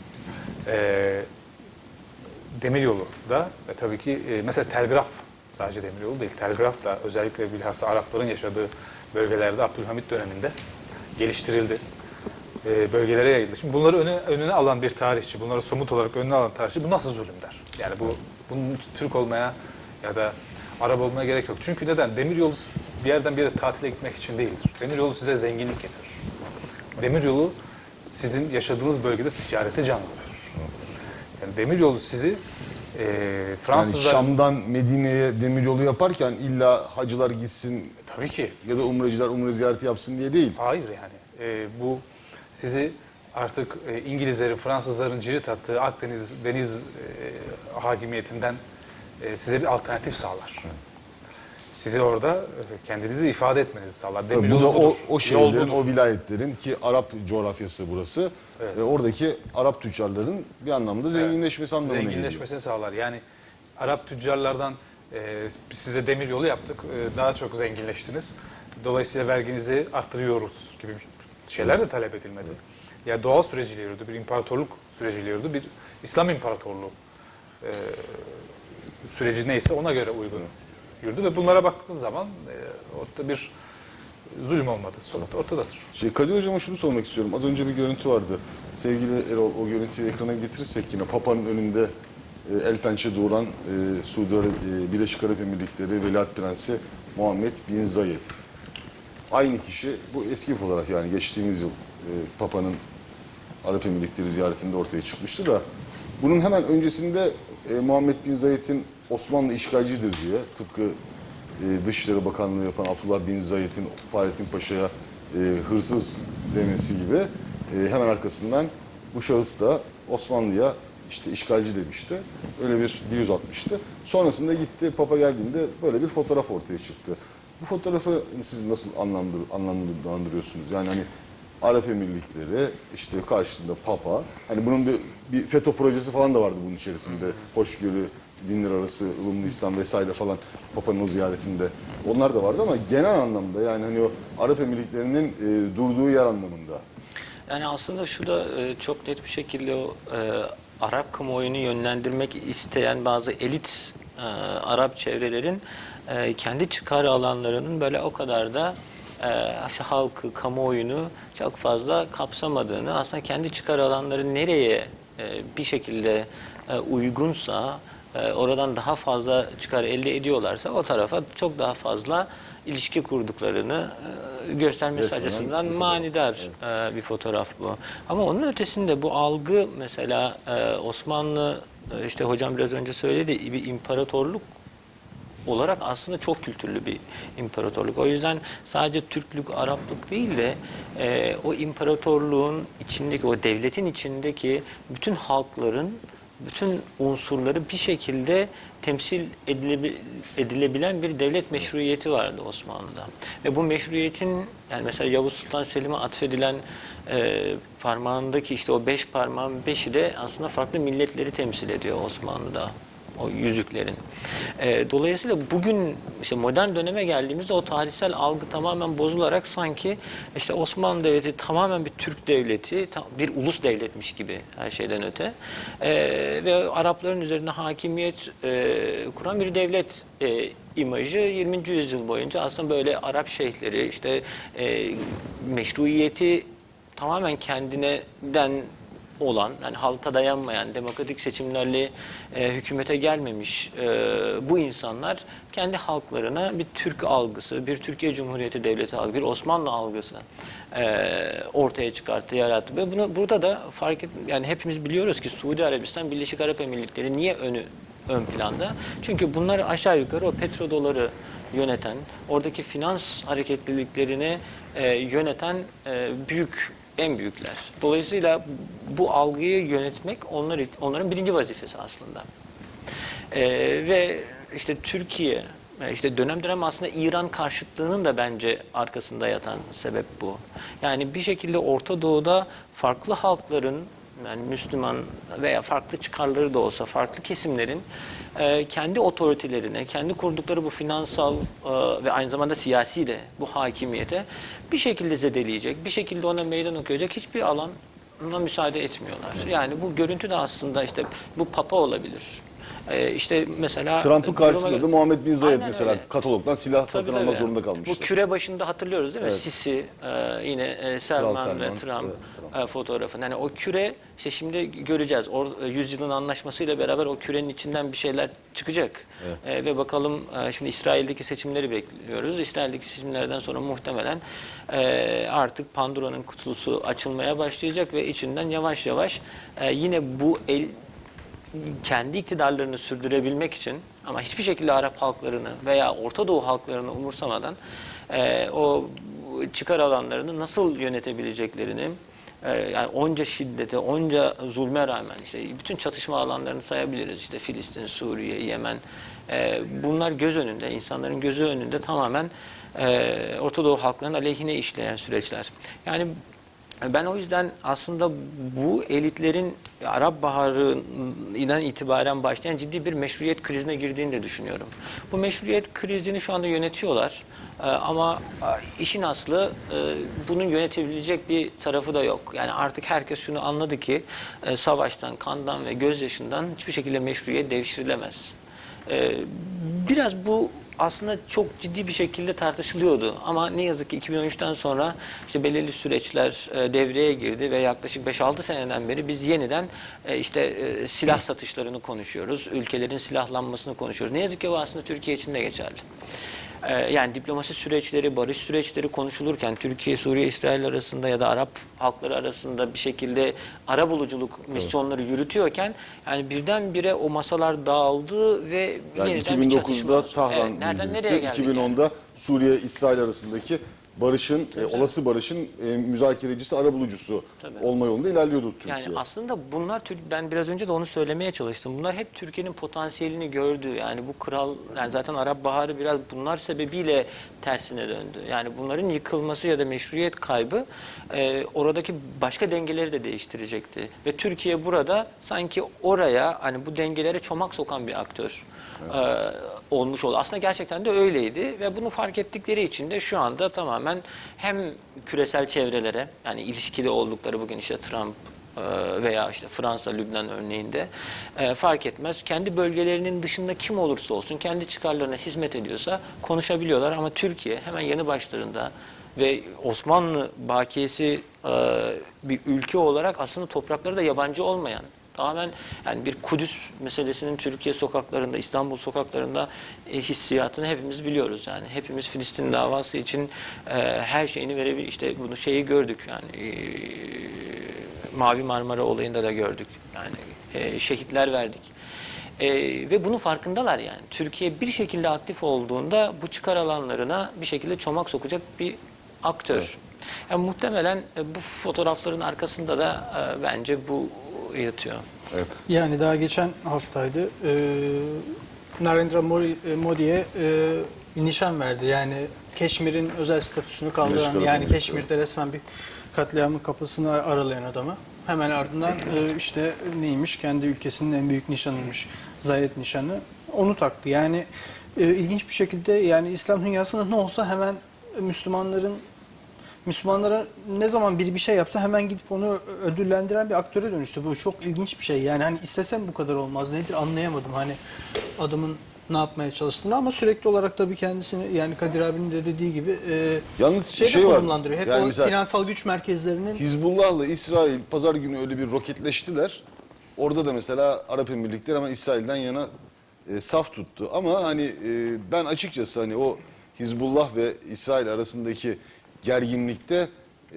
Demiryolu da tabii ki mesela telgraf sadece demiryolu değil. Telgraf da özellikle bilhassa Arapların yaşadığı bölgelerde Abdülhamit döneminde geliştirildi. Bölgelere yayıldı. Şimdi bunları önüne alan bir tarihçi, bunları somut olarak önüne alan tarihçi bu nasıl zulüm der? Yani bunun Türk olmaya ya da Arap olmaya gerek yok. Çünkü neden? Demiryolu bir yerden bir yere tatile gitmek için değildir. Demiryolu size zenginlik getirir. Demiryolu sizin yaşadığınız bölgede ticarete canlı verir. Yani demiryolu sizi Yani Fransızlar Şam'dan Medine'ye demiryolu yaparken illa hacılar gitsin tabii ki ya da umreciler umre ziyareti yapsın diye değil. hayır yani bu sizi artık İngilizlerin, Fransızların cirit attığı Akdeniz deniz hakimiyetinden size bir alternatif sağlar. Sizi orada kendinizi ifade etmenizi sağlar. Tabii bu Demiryolu da budur. o Yol şehirlerin, budur. o vilayetlerin ki Arap coğrafyası burası. Evet. Ve oradaki Arap tüccarların bir anlamda zenginleşmesi anlamına geliyor. Zenginleşmesini sağlar. Yani Arap tüccarlardan size demir yolu yaptık, daha çok zenginleştiniz. Dolayısıyla verginizi arttırıyoruz gibi şeyler de talep edilmedi. Ya doğal süreciyle yürüdü, bir imparatorluk süreciyle yürüdü, bir İslam imparatorluğu süreci neyse ona göre uygun yürüdü ve bunlara baktığın zaman ortada bir zulüm olmadı. Sonuç ortadadır. Kadir Hocam'a şunu sormak istiyorum. Az önce bir görüntü vardı. Sevgili Erol, o görüntüyü ekrana getirirsek yine Papa'nın önünde el pençe doğuran Birleşik Arap Emirlikleri Veliaht Prensi Muhammed Bin Zayed. Aynı kişi, bu eski fotoğraf yani geçtiğimiz yıl Papa'nın Arap Emirlikleri ziyaretinde ortaya çıkmıştı da bunun hemen öncesinde Muhammed Bin Zayed'in Osmanlı işgalcidir diye tıpkı Dışişleri Bakanlığı yapan Abdullah Bin Zayed'in Fahrettin Paşa'ya hırsız demesi gibi hemen arkasından bu şahıs da Osmanlı'ya işte işgalci demişti. Öyle bir dil uzatmıştı. Sonrasında gitti Papa geldiğinde böyle bir fotoğraf ortaya çıktı. Bu fotoğrafı siz nasıl anlamlandırıyorsunuz? Yani hani Arap Emirlikleri, işte karşısında Papa, hani bunun bir FETÖ projesi falan da vardı bunun içerisinde. Hoşgörü, dinler arası, ılımlı İslam vesaire falan Papa'nın o ziyaretinde. Onlar da vardı ama genel anlamda yani hani o Arap Emirlikleri'nin durduğu yer anlamında. Yani aslında şu da çok net bir şekilde o Arap kamuoyunu yönlendirmek isteyen bazı elit Arap çevrelerin kendi çıkar alanlarının böyle o kadar da halkı, kamuoyunu çok fazla kapsamadığını, aslında kendi çıkar alanları nereye bir şekilde uygunsa, oradan daha fazla çıkar elde ediyorlarsa o tarafa çok daha fazla ilişki kurduklarını göstermesi Resmen açısından bir fotoğraf. manidar bir fotoğraf bu. Ama onun ötesinde bu algı mesela Osmanlı, işte hocam biraz önce söyledi, bir imparatorluk olarak aslında çok kültürlü bir imparatorluk. O yüzden sadece Türklük, Araplık değil de o imparatorluğun içindeki, o devletin içindeki bütün halkların, bütün unsurları bir şekilde temsil edilebilen bir devlet meşruiyeti vardı Osmanlı'da. Ve bu meşruiyetin, yani mesela Yavuz Sultan Selim'e atfedilen parmağındaki işte o 5 parmağın 5'i de aslında farklı milletleri temsil ediyor Osmanlı'da. O yüzüklerin. Dolayısıyla bugün işte modern döneme geldiğimizde o tarihsel algı tamamen bozularak sanki işte Osmanlı Devleti tamamen bir Türk devleti, bir ulus devletmiş gibi her şeyden öte. Ve Arapların üzerinde hakimiyet kuran bir devlet imajı 20. yüzyıl boyunca aslında böyle Arap şeyhleri işte meşruiyeti tamamen kendinden olan, yani halka dayanmayan, demokratik seçimlerle hükümete gelmemiş bu insanlar kendi halklarına bir Türk algısı, bir Türkiye Cumhuriyeti Devleti algısı, bir Osmanlı algısı ortaya çıkarttı, yarattı. Ve bunu burada da yani hepimiz biliyoruz ki Suudi Arabistan, Birleşik Arap Emirlikleri niye ön planda? Çünkü bunlar aşağı yukarı o petrodoları yöneten, oradaki finans hareketliliklerini yöneten en büyükler. Dolayısıyla bu algıyı yönetmek onların birinci vazifesi aslında. Ve işte Türkiye, işte dönem dönem aslında İran karşıtlığının da bence arkasında yatan sebep bu. Yani bir şekilde Orta Doğu'da farklı halkların, yani Müslüman veya farklı çıkarları da olsa farklı kesimlerin kendi otoritelerine, kendi kurdukları bu finansal ve aynı zamanda siyasi de bu hakimiyete bir şekilde zedeleyecek, bir şekilde ona meydan okuyacak hiçbir alana müsaade etmiyorlar. Yani bu görüntü de aslında işte bu Papa olabilir. İşte mesela Trump'ın karşısında da Muhammed Bin Zayed Aynen mesela öyle. katalogdan silah satın Tabii, almak tabii. zorunda kalmıştı. Bu küre başında hatırlıyoruz değil mi? Evet. Sisi, yine Selman Selman, ve Trump evet, fotoğrafı. Yani o küre işte şimdi göreceğiz. Yüzyılın anlaşmasıyla beraber o kürenin içinden bir şeyler çıkacak. Evet. Ve bakalım şimdi İsrail'deki seçimleri bekliyoruz. İsrail'deki seçimlerden sonra muhtemelen artık Pandora'nın kutusu açılmaya başlayacak ve içinden yavaş yavaş yine bu kendi iktidarlarını sürdürebilmek için ama hiçbir şekilde Arap halklarını veya Orta Doğu halklarını umursamadan o çıkar alanlarını nasıl yönetebileceklerini, yani onca şiddete, onca zulme rağmen işte bütün çatışma alanlarını sayabiliriz. İşte Filistin, Suriye, Yemen, bunlar göz önünde, insanların gözü önünde tamamen Orta Doğu halklarının aleyhine işleyen süreçler. Yani ben o yüzden aslında bu elitlerin Arap Baharı'ndan itibaren başlayan ciddi bir meşruiyet krizine girdiğini de düşünüyorum. Bu meşruiyet krizini şu anda yönetiyorlar. Ama işin aslı bunun yönetebilecek bir tarafı da yok. Yani artık herkes şunu anladı ki savaştan, kandan ve gözyaşından hiçbir şekilde meşruiyet devşirilemez. Biraz bu aslında çok ciddi bir şekilde tartışılıyordu. Ama ne yazık ki 2013'ten sonra işte belirli süreçler devreye girdi ve yaklaşık 5-6 seneden beri biz yeniden silah satışlarını konuşuyoruz. Ülkelerin silahlanmasını konuşuyoruz. Ne yazık ki bu aslında Türkiye için de geçerli. Yani diplomasi süreçleri, barış süreçleri konuşulurken Türkiye, Suriye, İsrail arasında ya da Arap halkları arasında bir şekilde arabuluculuk misyonları yürütüyorken yani birdenbire o masalar dağıldı ve Yani yeniden bir çatışma 2009'da var. Tahran Evet, nereden bildirisi, nereye geldik 2010'da yani? Suriye-İsrail arasındaki barışın, olası barışın müzakerecisi, arabulucusu Tabii. olma yolunda ilerliyordu Türkiye. Yani aslında bunlar, ben biraz önce de onu söylemeye çalıştım. Bunlar hep Türkiye'nin potansiyelini gördü. Yani bu kral, yani zaten Arap Baharı biraz bunlar sebebiyle tersine döndü. Yani bunların yıkılması ya da meşruiyet kaybı oradaki başka dengeleri de değiştirecekti. Ve Türkiye burada sanki oraya hani bu dengelere çomak sokan bir aktör olmuş oldu. Aslında gerçekten de öyleydi ve bunu fark ettikleri için de şu anda tamamen hem küresel çevrelere, yani ilişkili oldukları bugün işte Trump veya işte Fransa, Lübnan örneğinde fark etmez. Kendi bölgelerinin dışında kim olursa olsun kendi çıkarlarına hizmet ediyorsa konuşabiliyorlar ama Türkiye hemen yanı başlarında ve Osmanlı bakiyesi bir ülke olarak aslında toprakları da yabancı olmayan, tamamen yani bir Kudüs meselesinin Türkiye sokaklarında, İstanbul sokaklarında hissiyatını hepimiz biliyoruz. Yani hepimiz Filistin davası için her şeyini verebilir. İşte bunu şeyi gördük yani Mavi Marmara olayında da gördük. Yani şehitler verdik. Ve bunun farkındalar yani. Türkiye bir şekilde aktif olduğunda bu çıkar alanlarına bir şekilde çomak sokacak bir aktör. Evet. Yani muhtemelen bu fotoğrafların arkasında da bence bu yatıyor. Evet. Yani daha geçen haftaydı Narendra Modi'ye nişan verdi. Yani Keşmir'in özel statüsünü kaldıran, yani Keşmir'de resmen bir katliamın kapısını aralayan adamı. Hemen ardından işte neymiş, kendi ülkesinin en büyük nişanıymış, Zayed nişanı. Onu taktı. Yani ilginç bir şekilde yani İslam dünyasında ne olsa hemen Müslümanlara ne zaman biri bir şey yapsa hemen gidip onu ödüllendiren bir aktöre dönüştü. Bu çok ilginç bir şey. Yani hani istesem bu kadar olmaz. Nedir anlayamadım hani adamın ne yapmaya çalıştığını ama sürekli olarak tabii kendisini yani Kadir abinin de dediği gibi yalnız şeyde konumlandırıyor. Hep yani o finansal güç merkezlerinin. Hizbullah'la İsrail pazar günü öyle bir roketleştiler. Orada da mesela Arap Emirlikleri hemen İsrail'den yana saf tuttu. Ama hani ben açıkçası hani o Hizbullah ve İsrail arasındaki gerginlikte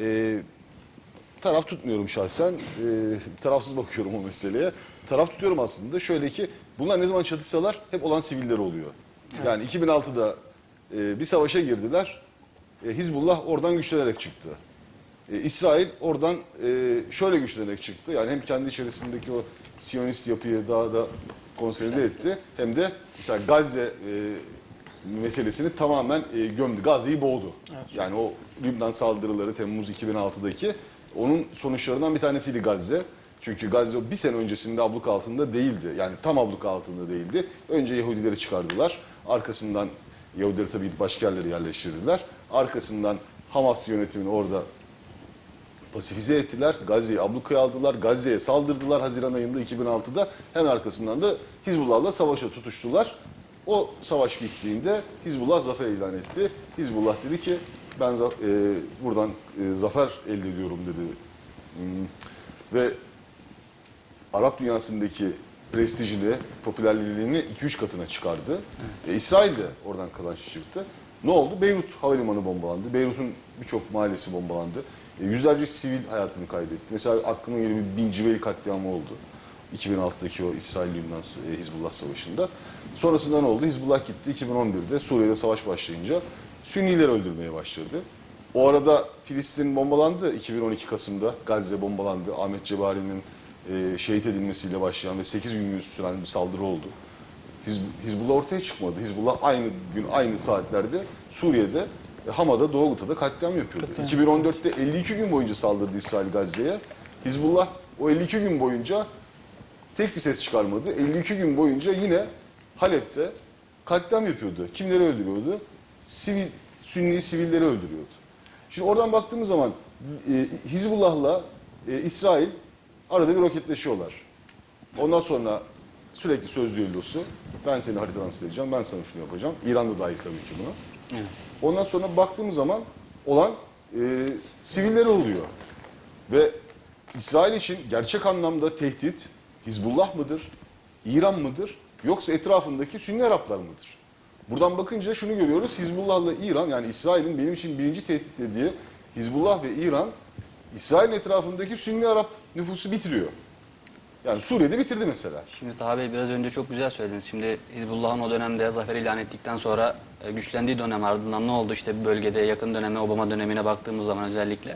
taraf tutmuyorum şahsen. Tarafsız bakıyorum o meseleye. Taraf tutuyorum aslında. Şöyle ki bunlar ne zaman çatışsalar hep olan siviller oluyor. Evet. Yani 2006'da bir savaşa girdiler. Hizbullah oradan güçlenerek çıktı. İsrail oradan şöyle güçlenerek çıktı. Yani hem kendi içerisindeki o Siyonist yapıyı daha da konsolide etti. Hem de mesela Gazze meselesini tamamen gömdü. Gazze'yi boğdu. Evet. Yani o Lübnan saldırıları Temmuz 2006'daki onun sonuçlarından bir tanesiydi Gazze. Çünkü Gazze bir sene öncesinde abluka altında değildi. Yani tam abluka altında değildi. Önce Yahudileri çıkardılar. Arkasından Yahudileri tabii başka yerlere yerleştirdiler. Arkasından Hamas yönetimini orada pasifize ettiler. Gazze'yi ablukaya aldılar. Gazze'ye saldırdılar Haziran ayında 2006'da. Hemen arkasından da Hizbullah'la savaşa tutuştular. O savaş bittiğinde Hizbullah zafer ilan etti. Hizbullah dedi ki ben buradan zafer elde ediyorum dedi. Ve Arap dünyasındaki prestijini, popülerliğini 2-3 katına çıkardı. Evet. İsrail de oradan kazanç çıktı. Ne oldu? Beyrut havalimanı bombalandı. Beyrut'un birçok mahallesi bombalandı. Yüzlerce sivil hayatını kaybetti. Mesela aklıma gelen bir Binciveli katliamı oldu. 2006'daki o İsrail-Lübnan Hizbullah Savaşı'nda. Sonrasında ne oldu? Hizbullah gitti. 2011'de Suriye'de savaş başlayınca Sünnileri öldürmeye başladı. O arada Filistin bombalandı. 2012 Kasım'da Gazze bombalandı. Ahmet Cebari'nin şehit edilmesiyle başlayan ve 8 gün süren bir saldırı oldu. Hizbullah ortaya çıkmadı. Hizbullah aynı gün, aynı saatlerde Suriye'de, Hama'da, Doğu Guta'da katliam yapıyordu. 2014'te 52 gün boyunca saldırdı İsrail Gazze'ye. Hizbullah o 52 gün boyunca tek bir ses çıkarmadı. 52 gün boyunca yine Halep'te katliam yapıyordu. Kimleri öldürüyordu? Sünni sivilleri öldürüyordu. Şimdi oradan baktığımız zaman Hizbullah'la İsrail arada bir roketleşiyorlar. Ondan sonra sürekli söz düellosu. Ben seni haritadan sileceğim, ben sana şunu yapacağım. İran da dahil tabii ki buna. Evet. Ondan sonra baktığımız zaman olan sivilleri oluyor. Ve İsrail için gerçek anlamda tehdit Hizbullah mıdır, İran mıdır, yoksa etrafındaki Sünni Araplar mıdır? Buradan bakınca şunu görüyoruz, Hizbullah'la İran, yani İsrail'in benim için birinci tehdit dediği Hizbullah ve İran, İsrail'in etrafındaki Sünni Arap nüfusu bitiriyor. Yani Suriye'de bitirdi mesela. Şimdi Taha Bey biraz önce çok güzel söylediniz. Şimdi Hizbullah'ın o dönemde zafer ilan ettikten sonra güçlendiği dönem ardından ne oldu? İşte bölgede yakın döneme, Obama dönemine baktığımız zaman özellikle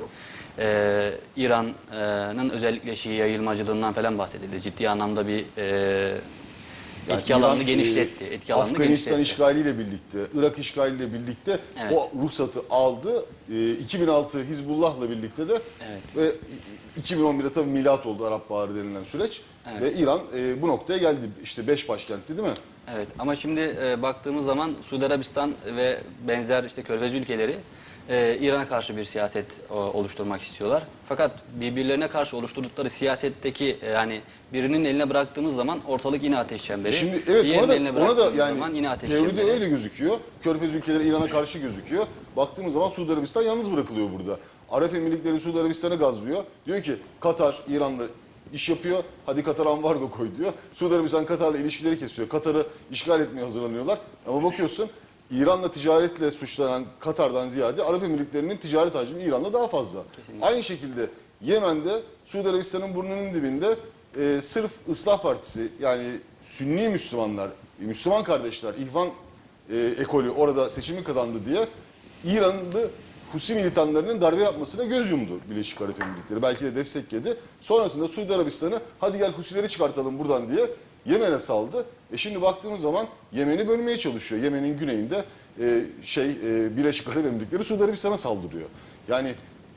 İran'ın özellikle Şii yayılmacılığından falan bahsedildi. Ciddi anlamda bir Yani etki alanını İran, genişletti. Etki alanını Afganistan genişletti. işgaliyle birlikte, Irak işgaliyle birlikte Evet. o ruhsatı aldı. 2006 Hizbullah'la birlikte de Evet. ve 2011'de tabii milat oldu, Arap Baharı denilen süreç. Evet. Ve İran bu noktaya geldi. İşte 5 başkentti değil mi? Evet, ama şimdi baktığımız zaman Suudi Arabistan ve benzer işte Körfez ülkeleri İran'a karşı bir siyaset oluşturmak istiyorlar. Fakat birbirlerine karşı oluşturdukları siyasetteki yani birinin eline bıraktığımız zaman ortalık yine ateş çemberi. Şimdi evet, Diğerinin eline ona da bıraktığımız yani zaman yine ateş teoride çemberi. öyle gözüküyor. Körfez ülkeleri İran'a karşı gözüküyor. Baktığımız zaman Suudi Arabistan yalnız bırakılıyor burada. Arap Emirlikleri Suudi Arabistan'ı gazlıyor. Diyor ki Katar İran'la iş yapıyor. Hadi Katar ambargo koy diyor. Suudi Arabistan Katar'la ilişkileri kesiyor. Katar'ı işgal etmeye hazırlanıyorlar. Ama bakıyorsun İran'la ticaretle suçlanan Katar'dan ziyade Arap Emirlikleri'nin ticaret hacmi İran'la daha fazla. Kesinlikle. Aynı şekilde Yemen'de Suudi Arabistan'ın burnunun dibinde sırf Islah Partisi, yani Sünni Müslümanlar, Müslüman kardeşler, İhvan ekolü orada seçimi kazandı diye İranlı Husi militanlarının darbe yapmasına göz yumdu Birleşik Arap Emirlikleri. Belki de destekledi. Sonrasında Suudi Arabistan'ı hadi gel Husileri çıkartalım buradan diye Yemen'e saldı. Şimdi baktığımız zaman Yemen'i bölmeye çalışıyor. Yemen'in güneyinde Birleşik Arap Emirlikleri Suudi Arabistan'a saldırıyor. Yani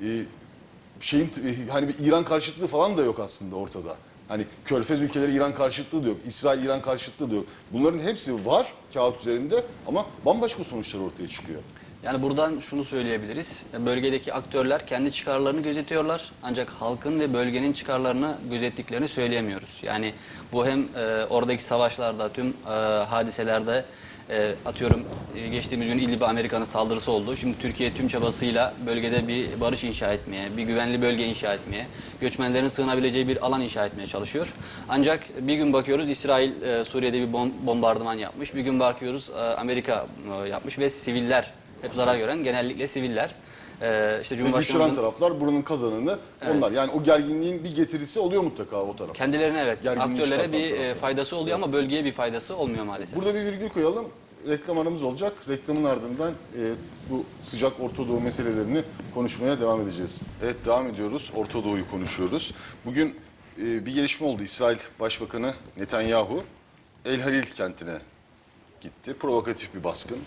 hani bir İran karşıtlığı falan da yok aslında ortada. Hani Körfez ülkeleri İran karşıtlığı da yok. İsrail İran karşıtlığı da yok. Bunların hepsi var kağıt üzerinde ama bambaşka sonuçlar ortaya çıkıyor. Yani buradan şunu söyleyebiliriz. Bölgedeki aktörler kendi çıkarlarını gözetiyorlar. Ancak halkın ve bölgenin çıkarlarını gözettiklerini söyleyemiyoruz. Yani bu hem oradaki savaşlarda, tüm hadiselerde atıyorum geçtiğimiz gün İdlib'e Amerika'nın saldırısı oldu. Şimdi Türkiye tüm çabasıyla bölgede bir barış inşa etmeye, bir güvenli bölge inşa etmeye, göçmenlerin sığınabileceği bir alan inşa etmeye çalışıyor. Ancak bir gün bakıyoruz İsrail Suriye'de bir bombardıman yapmış. Bir gün bakıyoruz Amerika yapmış ve siviller hep zarar gören genellikle siviller. İşte Düşüren Cumhurbaşkanımızın taraflar buranın kazananı onlar. Yani o gerginliğin bir getirisi oluyor mutlaka o taraf. kendilerine evet Gerginliği aktörlere çıkartan bir taraflar. faydası oluyor ama bölgeye bir faydası olmuyor maalesef. Burada bir virgül koyalım. Reklam aramız olacak. Reklamın ardından bu sıcak Orta Doğu meselelerini konuşmaya devam edeceğiz. Evet, devam ediyoruz. Orta Doğu'yu konuşuyoruz. Bugün bir gelişme oldu. İsrail Başbakanı Netanyahu El Halil kentine gitti. Provokatif bir baskın.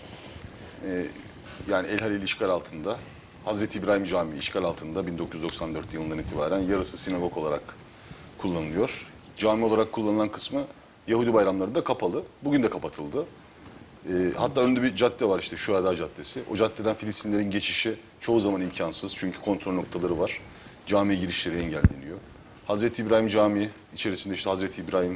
Yani El Halil işgal altında. Hazreti İbrahim Camii işgal altında 1994 yılından itibaren yarısı sinagog olarak kullanılıyor. Cami olarak kullanılan kısmı Yahudi bayramlarında kapalı. Bugün de kapatıldı. Hatta önünde bir cadde var, işte Şuhada Caddesi. O caddeden Filistinlerin geçişi çoğu zaman imkansız. Çünkü kontrol noktaları var. Camiye girişleri engelleniyor. Hazreti İbrahim Camii içerisinde işte Hazreti İbrahim,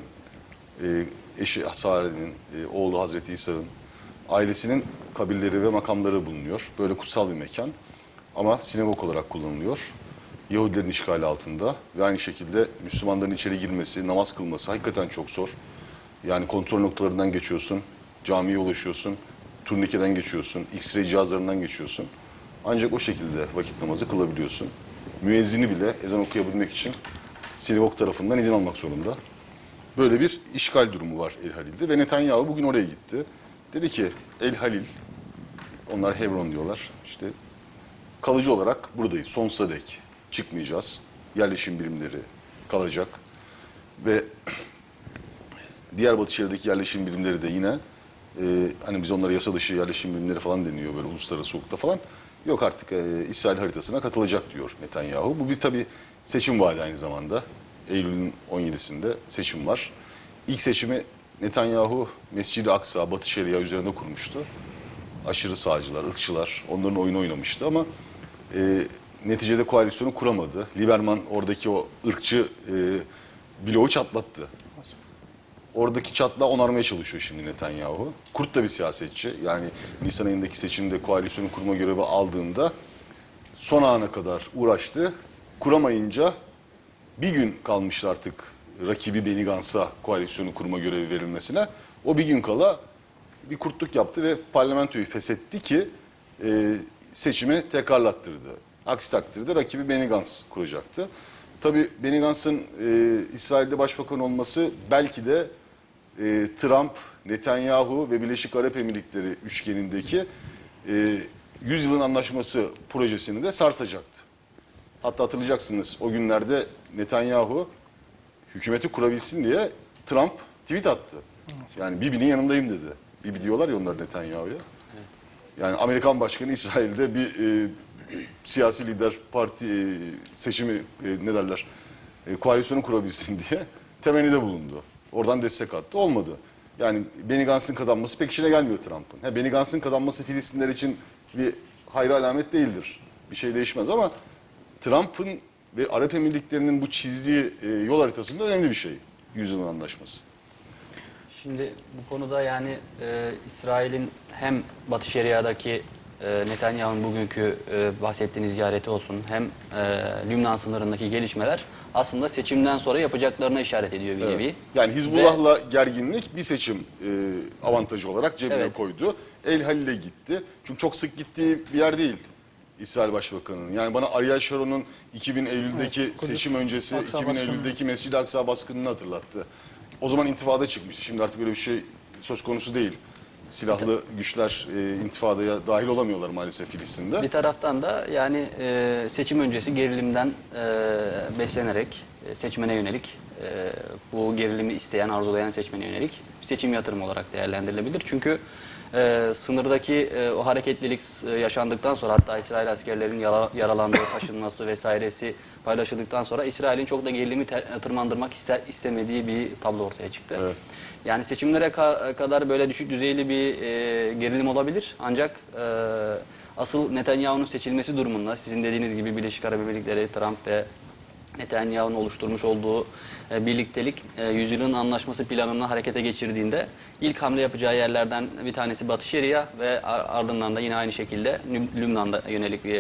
eşi Sare'nin, oğlu Hazreti İsa'nın, ailesinin kabirleri ve makamları bulunuyor. Böyle kutsal bir mekan. Ama sinagog olarak kullanılıyor. Yahudilerin işgali altında ve aynı şekilde Müslümanların içeri girmesi, namaz kılması hakikaten çok zor. Yani kontrol noktalarından geçiyorsun, camiye ulaşıyorsun, turnikeden geçiyorsun, X-ray cihazlarından geçiyorsun. Ancak o şekilde vakit namazı kılabiliyorsun. Müezzini bile ezan okuyabilmek için sinagog tarafından izin almak zorunda. Böyle bir işgal durumu var El Halil'de ve Netanyahu bugün oraya gitti. Dedi ki El Halil, onlar Hebron diyorlar, işte kalıcı olarak buradayız, sonsuza dek çıkmayacağız. Yerleşim birimleri kalacak ve diğer Batı Şeria'daki yerleşim birimleri de yine hani biz onlara yasa dışı yerleşim birimleri falan deniyor böyle uluslararası hukukta falan. Yok artık İsrail haritasına katılacak diyor Netanyahu. Bu bir tabii seçim vaadi aynı zamanda. Eylül'ün 17'sinde seçim var. İlk seçimi Netanyahu Mescid-i Aksa, Batı Şeria üzerine kurmuştu. Aşırı sağcılar, ırkçılar onların oyunu oynamıştı ama neticede koalisyonu kuramadı. Lieberman oradaki o ırkçı bloğu çatlattı. Oradaki çatlağı onarmaya çalışıyor şimdi Netanyahu. Kurt da bir siyasetçi. Yani Nisan ayındaki seçimde koalisyonu kurma görevi aldığında son ana kadar uğraştı. Kuramayınca bir gün kalmıştı artık rakibi Benny Gantz'a koalisyonu kurma görevi verilmesine. O bir gün kala bir kurtluk yaptı ve parlamentoyu feshetti ki seçimi tekrarlattırdı. Aksi takdirde rakibi Benny Gantz kuracaktı. Tabii Benny Gantz'ın İsrail'de başbakan olması belki de Trump, Netanyahu ve Birleşik Arap Emirlikleri üçgenindeki 100 yılın anlaşması projesini de sarsacaktı. Hatta hatırlayacaksınız o günlerde Netanyahu hükümeti kurabilsin diye Trump tweet attı. Yani Bibi'nin yanındayım dedi. Bibi diyorlar ya onlar Netanyahu'ya. Evet. Yani Amerikan başkanı İsrail'de bir siyasi lider parti seçimi ne derler koalisyonu kurabilsin diye temennide bulundu. Oradan destek attı. Olmadı. Yani Benny Gantz'ın kazanması pek işine gelmiyor Trump'ın. Benny Gantz'ın kazanması Filistinler için bir hayra alamet değildir. Bir şey değişmez ama Trump'ın ve Arap Emirlikleri'nin bu çizdiği yol haritasında önemli bir şey. Yüzyılın anlaşması. Şimdi bu konuda yani İsrail'in hem Batı Şeria'daki Netanyahu'nun bugünkü bahsettiğiniz ziyareti olsun hem Lübnan sınırındaki gelişmeler aslında seçimden sonra yapacaklarına işaret ediyor bir nevi. Evet. Yani Hizbullah'la gerginlik bir seçim avantajı olarak cebine Evet. koydu. El Halil'e gitti. Çünkü çok sık gittiği bir yer değil İsrail Başbakanı'nın. Yani bana Ariel Sharon'un 2000 Eylül'deki seçim öncesi Aksa 2000 baskını. Eylül'deki Mescid-i Aksa baskınını hatırlattı. O zaman intifada çıkmıştı. Şimdi artık öyle bir şey söz konusu değil. Silahlı güçler intifadaya dahil olamıyorlar maalesef Filistin'de. Bir taraftan da yani seçim öncesi gerilimden beslenerek seçmene yönelik bu gerilimi isteyen, arzulayan seçmene yönelik bir seçim yatırımı olarak değerlendirilebilir. Çünkü sınırdaki o hareketlilik yaşandıktan sonra hatta İsrail askerlerinin yaralandığı, taşınması vesairesi paylaşıldıktan sonra İsrail'in çok da gerilimi tırmandırmak istemediği bir tablo ortaya çıktı. Evet. Yani seçimlere kadar böyle düşük düzeyli bir gerilim olabilir. Ancak asıl Netanyahu'nun seçilmesi durumunda sizin dediğiniz gibi Birleşik Arap Emirlikleri, Trump ve Netanyahu'nun oluşturmuş olduğu birliktelik yüzyılın anlaşması planını harekete geçirdiğinde ilk hamle yapacağı yerlerden bir tanesi Batı Şeria ve ardından da yine aynı şekilde Lübnan'da yönelik bir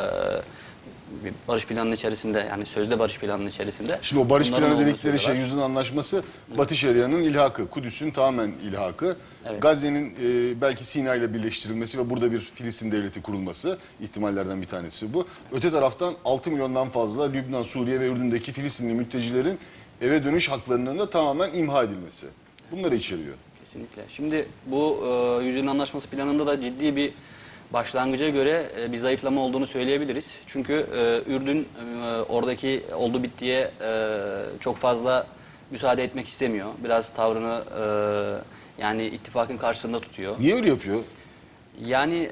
barış planının içerisinde yani sözde barış planının içerisinde. Şimdi o barış bunların planı olduğunu dedikleri şey söylüyorlar. yüzyılın anlaşması Batı Şeria'nın ilhakı, Kudüs'ün tamamen ilhakı. Evet. Gazze'nin belki Sina ile birleştirilmesi ve burada bir Filistin devleti kurulması ihtimallerden bir tanesi bu. Öte taraftan 6 milyondan fazla Lübnan, Suriye ve Ürdün'deki Filistinli mültecilerin eve dönüş haklarının da tamamen imha edilmesi. Bunları içeriyor. Kesinlikle. Şimdi bu yüzyılın anlaşması planında da ciddi bir başlangıca göre bir zayıflama olduğunu söyleyebiliriz. Çünkü Ürdün oradaki oldu bittiye çok fazla müsaade etmek istemiyor. Biraz tavrını yani ittifakın karşısında tutuyor. Niye öyle yapıyor? Yani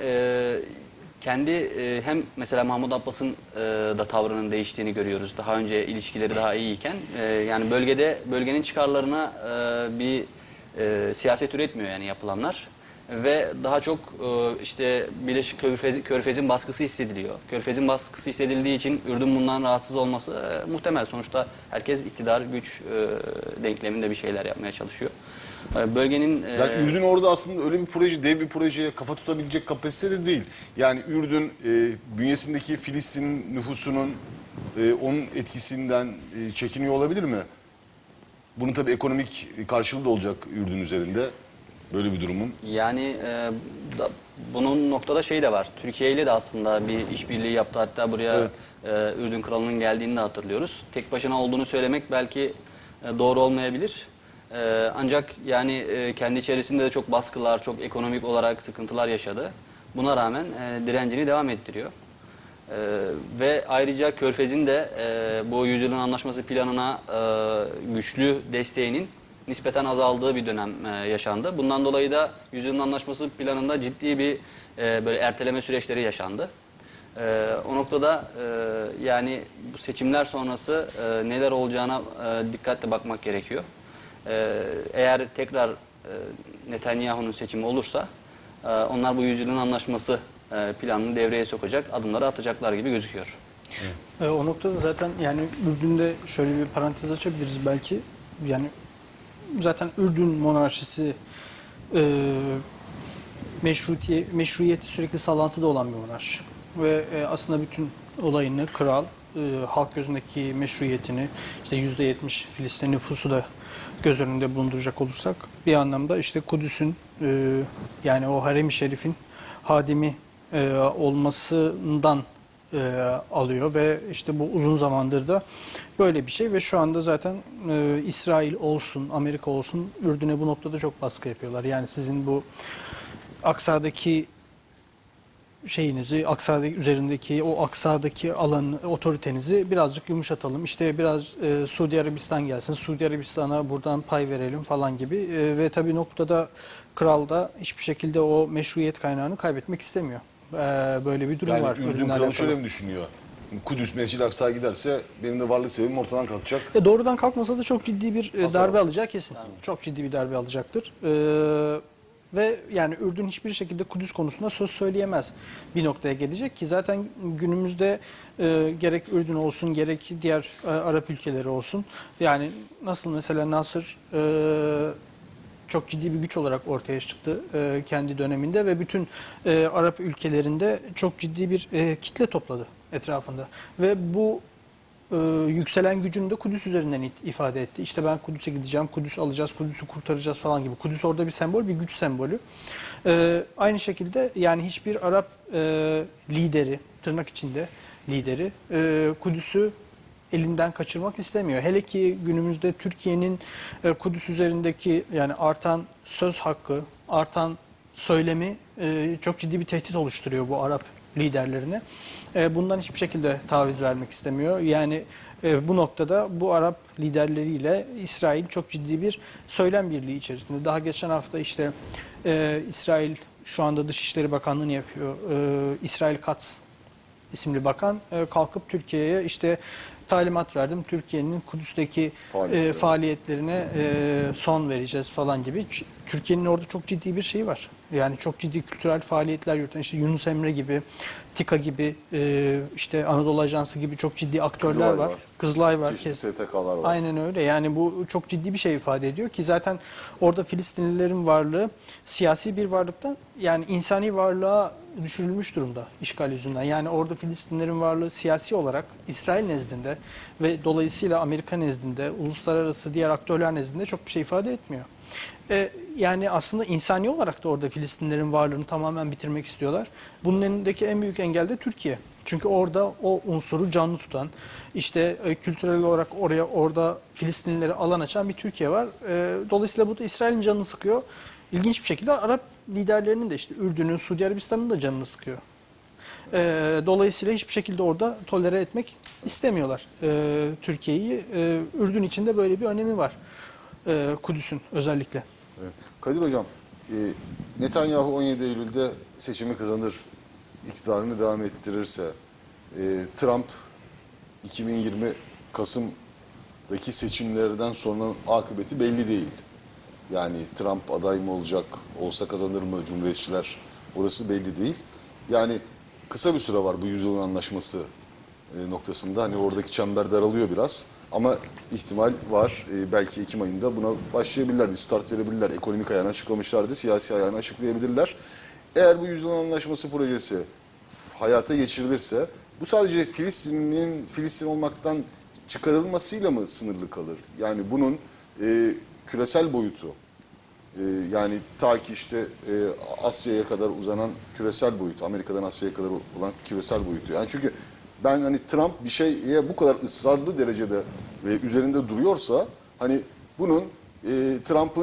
kendi hem mesela Mahmut Abbas'ın da tavrının değiştiğini görüyoruz. Daha önce ilişkileri daha iyiyken yani bölgenin çıkarlarına bir siyaset üretmiyor yani yapılanlar. Ve daha çok işte Birleşik Körfez'in baskısı hissediliyor. Körfez'in baskısı hissedildiği için Ürdün bundan rahatsız olması muhtemel. Sonuçta herkes iktidar, güç denkleminde bir şeyler yapmaya çalışıyor. Bölgenin... Yani Ürdün orada aslında öyle bir proje, dev bir projeye kafa tutabilecek kapasitede değil. Yani Ürdün bünyesindeki Filistin nüfusunun onun etkisinden çekiniyor olabilir mi? Bunun tabii ekonomik karşılığı da olacak Ürdün üzerinde. Böyle bir durumun. Yani bunun noktada şey de var. Türkiye ile de aslında bir işbirliği yaptı. Hatta buraya evet. Ürdün kralının geldiğini de hatırlıyoruz. Tek başına olduğunu söylemek belki doğru olmayabilir. Ancak yani kendi içerisinde de çok baskılar, çok ekonomik olarak sıkıntılar yaşadı. Buna rağmen direncini devam ettiriyor. Ve ayrıca Körfez'in de bu Yüzyılın Anlaşması planına güçlü desteğinin nispeten azaldığı bir dönem yaşandı. Bundan dolayı da Yüzyılın Anlaşması planında ciddi bir böyle erteleme süreçleri yaşandı. O noktada yani bu seçimler sonrası neler olacağına dikkatle bakmak gerekiyor. Eğer tekrar Netanyahu'nun seçimi olursa onlar bu Yüzyılın Anlaşması planını devreye sokacak adımları atacaklar gibi gözüküyor. O noktada zaten yani Ürdün'de şöyle bir parantez açabiliriz belki. Yani zaten Ürdün monarşisi meşruiyeti sürekli sallantıda olan bir monarşi. Ve aslında bütün olayını kral, halk gözündeki meşruiyetini, işte %70 Filistin nüfusu da göz önünde bulunduracak olursak bir anlamda işte Kudüs'ün yani o harem-i şerifin hadimi olmasından alıyor ve işte bu uzun zamandır da böyle bir şey ve şu anda zaten İsrail olsun, Amerika olsun Ürdün'e bu noktada çok baskı yapıyorlar. Yani sizin bu Aksa'daki şeyinizi, Aksa'daki üzerindeki o Aksa'daki alanı, otoritenizi birazcık yumuşatalım. İşte biraz Suudi Arabistan gelsin, Suudi Arabistan'a buradan pay verelim falan gibi ve tabii noktada kral da hiçbir şekilde o meşruiyet kaynağını kaybetmek istemiyor. Böyle bir durum Yani var. Ürdün kralı şöyle mi düşünüyor? Kudüs Mescid-i Aksa'ya giderse benim de varlık sebebim ortadan kalkacak. Doğrudan kalkmasa da çok ciddi bir darbe alacağı kesin. Çok ciddi bir darbe alacaktır. Ve yani Ürdün hiçbir şekilde Kudüs konusunda söz söyleyemez bir noktaya gelecek ki zaten günümüzde gerek Ürdün olsun gerek diğer Arap ülkeleri olsun yani nasıl mesela Nasır çok ciddi bir güç olarak ortaya çıktı kendi döneminde ve bütün Arap ülkelerinde çok ciddi bir kitle topladı etrafında ve bu yükselen gücünü de Kudüs üzerinden ifade etti. İşte ben Kudüs'e gideceğim, Kudüs alacağız, Kudüs'ü kurtaracağız falan gibi. Kudüs orada bir sembol, bir güç sembolü. Aynı şekilde yani hiçbir Arap lideri, tırnak içinde lideri Kudüs'ü elinden kaçırmak istemiyor. Hele ki günümüzde Türkiye'nin Kudüs üzerindeki yani artan söz hakkı, artan söylemi çok ciddi bir tehdit oluşturuyor bu Arap liderlerine. Bundan hiçbir şekilde taviz vermek istemiyor. Yani bu noktada bu Arap liderleriyle İsrail çok ciddi bir söylem birliği içerisinde. Daha geçen hafta işte İsrail şu anda Dışişleri Bakanlığı'nı yapıyor. İsrail Katz isimli bakan kalkıp Türkiye'ye işte talimat verdim. Türkiye'nin Kudüs'teki faaliyetlerine son vereceğiz falan gibi. Türkiye'nin orada çok ciddi bir şeyi var. Yani çok ciddi kültürel faaliyetler yürüten işte Yunus Emre gibi, TİKA gibi, işte Anadolu Ajansı gibi çok ciddi aktörler var. Kızılay var. STK'lar var. Aynen öyle. Yani bu çok ciddi bir şey ifade ediyor ki zaten orada Filistinlilerin varlığı siyasi bir varlıktan yani insani varlığa düşürülmüş durumda işgal yüzünden. Yani orada Filistinlilerin varlığı siyasi olarak İsrail nezdinde ve dolayısıyla Amerika nezdinde, uluslararası diğer aktörler nezdinde çok bir şey ifade etmiyor. Yani aslında insani olarak da orada Filistinlerin varlığını tamamen bitirmek istiyorlar. Bunun önündeki en büyük engel de Türkiye. Çünkü orada o unsuru canlı tutan, işte kültürel olarak orada Filistinlilere alan açan bir Türkiye var. Dolayısıyla bu da İsrail'in canını sıkıyor. İlginç bir şekilde Arap liderlerinin de işte Ürdün'ün, Suudi Arabistan'ın da canını sıkıyor. Dolayısıyla hiçbir şekilde orada tolere etmek istemiyorlar Türkiye'yi. Ürdün için de böyle bir önemi var. Kudüs'ün özellikle. Evet. Kadir Hocam, Netanyahu 17 Eylül'de seçimi kazanır, iktidarını devam ettirirse, Trump 2020 Kasım'daki seçimlerden sonra akıbeti belli değil. Yani Trump aday mı olacak, olsa kazanır mı Cumhuriyetçiler, orası belli değil. Yani kısa bir süre var bu yüzyılın anlaşması noktasında. Hani oradaki çember daralıyor biraz. Ama ihtimal var. Belki Ekim ayında buna başlayabilirler, bir start verebilirler. Ekonomik ayağını açıklamışlardı, siyasi ayağını açıklayabilirler. Eğer bu yüzyılın anlaşması projesi hayata geçirilirse bu sadece Filistin olmaktan çıkarılmasıyla mı sınırlı kalır? Yani bunun küresel boyutu, yani ta ki işte Asya'ya kadar uzanan küresel boyutu, Amerika'dan Asya'ya kadar olan küresel boyutu. Yani çünkü ben hani Trump bir şeye bu kadar ısrarlı derecede ve üzerinde duruyorsa hani bunun Trump'ın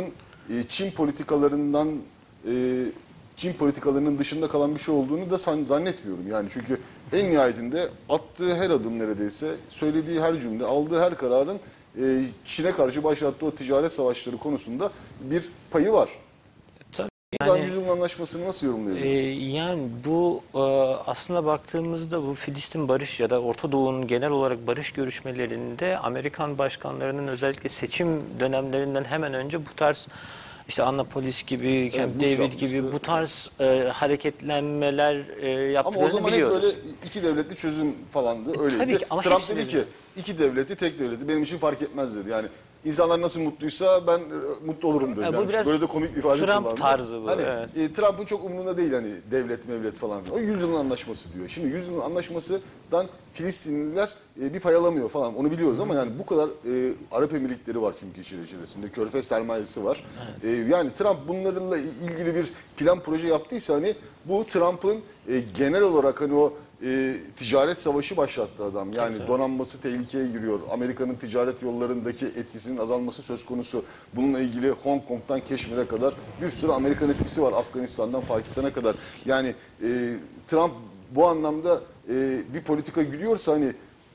Çin politikalarının dışında kalan bir şey olduğunu da zannetmiyorum. Yani çünkü en nihayetinde attığı her adım neredeyse, söylediği her cümle, aldığı her kararın Çin'e karşı başlattığı o ticaret savaşları konusunda bir payı var. Tabii Buradan yani, Yüzyılın Anlaşması'nı nasıl yorumlayabiliriz? yani bu aslında baktığımızda bu Filistin barış ya da Orta Doğu'nun genel olarak barış görüşmelerinde Amerikan başkanlarının özellikle seçim dönemlerinden hemen önce bu tarz işte Annapolis gibi, Camp Bush David yapmıştı. gibi bu tarz hareketlenmeler Ama yaptıklarını o zaman hep biliyoruz. böyle iki devletli çözüm falandı. Öyleydi. Tabii ki ama Trump hepsi dedi de ki iki devleti, tek devleti benim için fark etmez dedi. Yani insanlar nasıl mutluysa ben mutlu olurum dedi. Bu Yani biraz böyle de komik bir ifade Trump kullandı. tarzı bu, Hani, evet. Trump'ın çok umurunda değil hani devlet mevlet falan. O Yüzyılın Anlaşması diyor. Şimdi Yüzyılın Anlaşması'dan Filistinliler bir pay alamıyor falan. Onu biliyoruz ama yani bu kadar Arap Emirlikleri var çünkü içerisinde. Körfez sermayesi var. Yani Trump bunlarla ilgili bir plan proje yaptıysa hani bu Trump'ın genel olarak hani o ticaret savaşı başlattı adam. Yani donanması tehlikeye giriyor. Amerika'nın ticaret yollarındaki etkisinin azalması söz konusu. Bununla ilgili Hong Kong'dan Keşmir'e kadar bir sürü Amerikan etkisi var. Afganistan'dan Pakistan'a kadar. Yani Trump bu anlamda bir politika gidiyorsa hani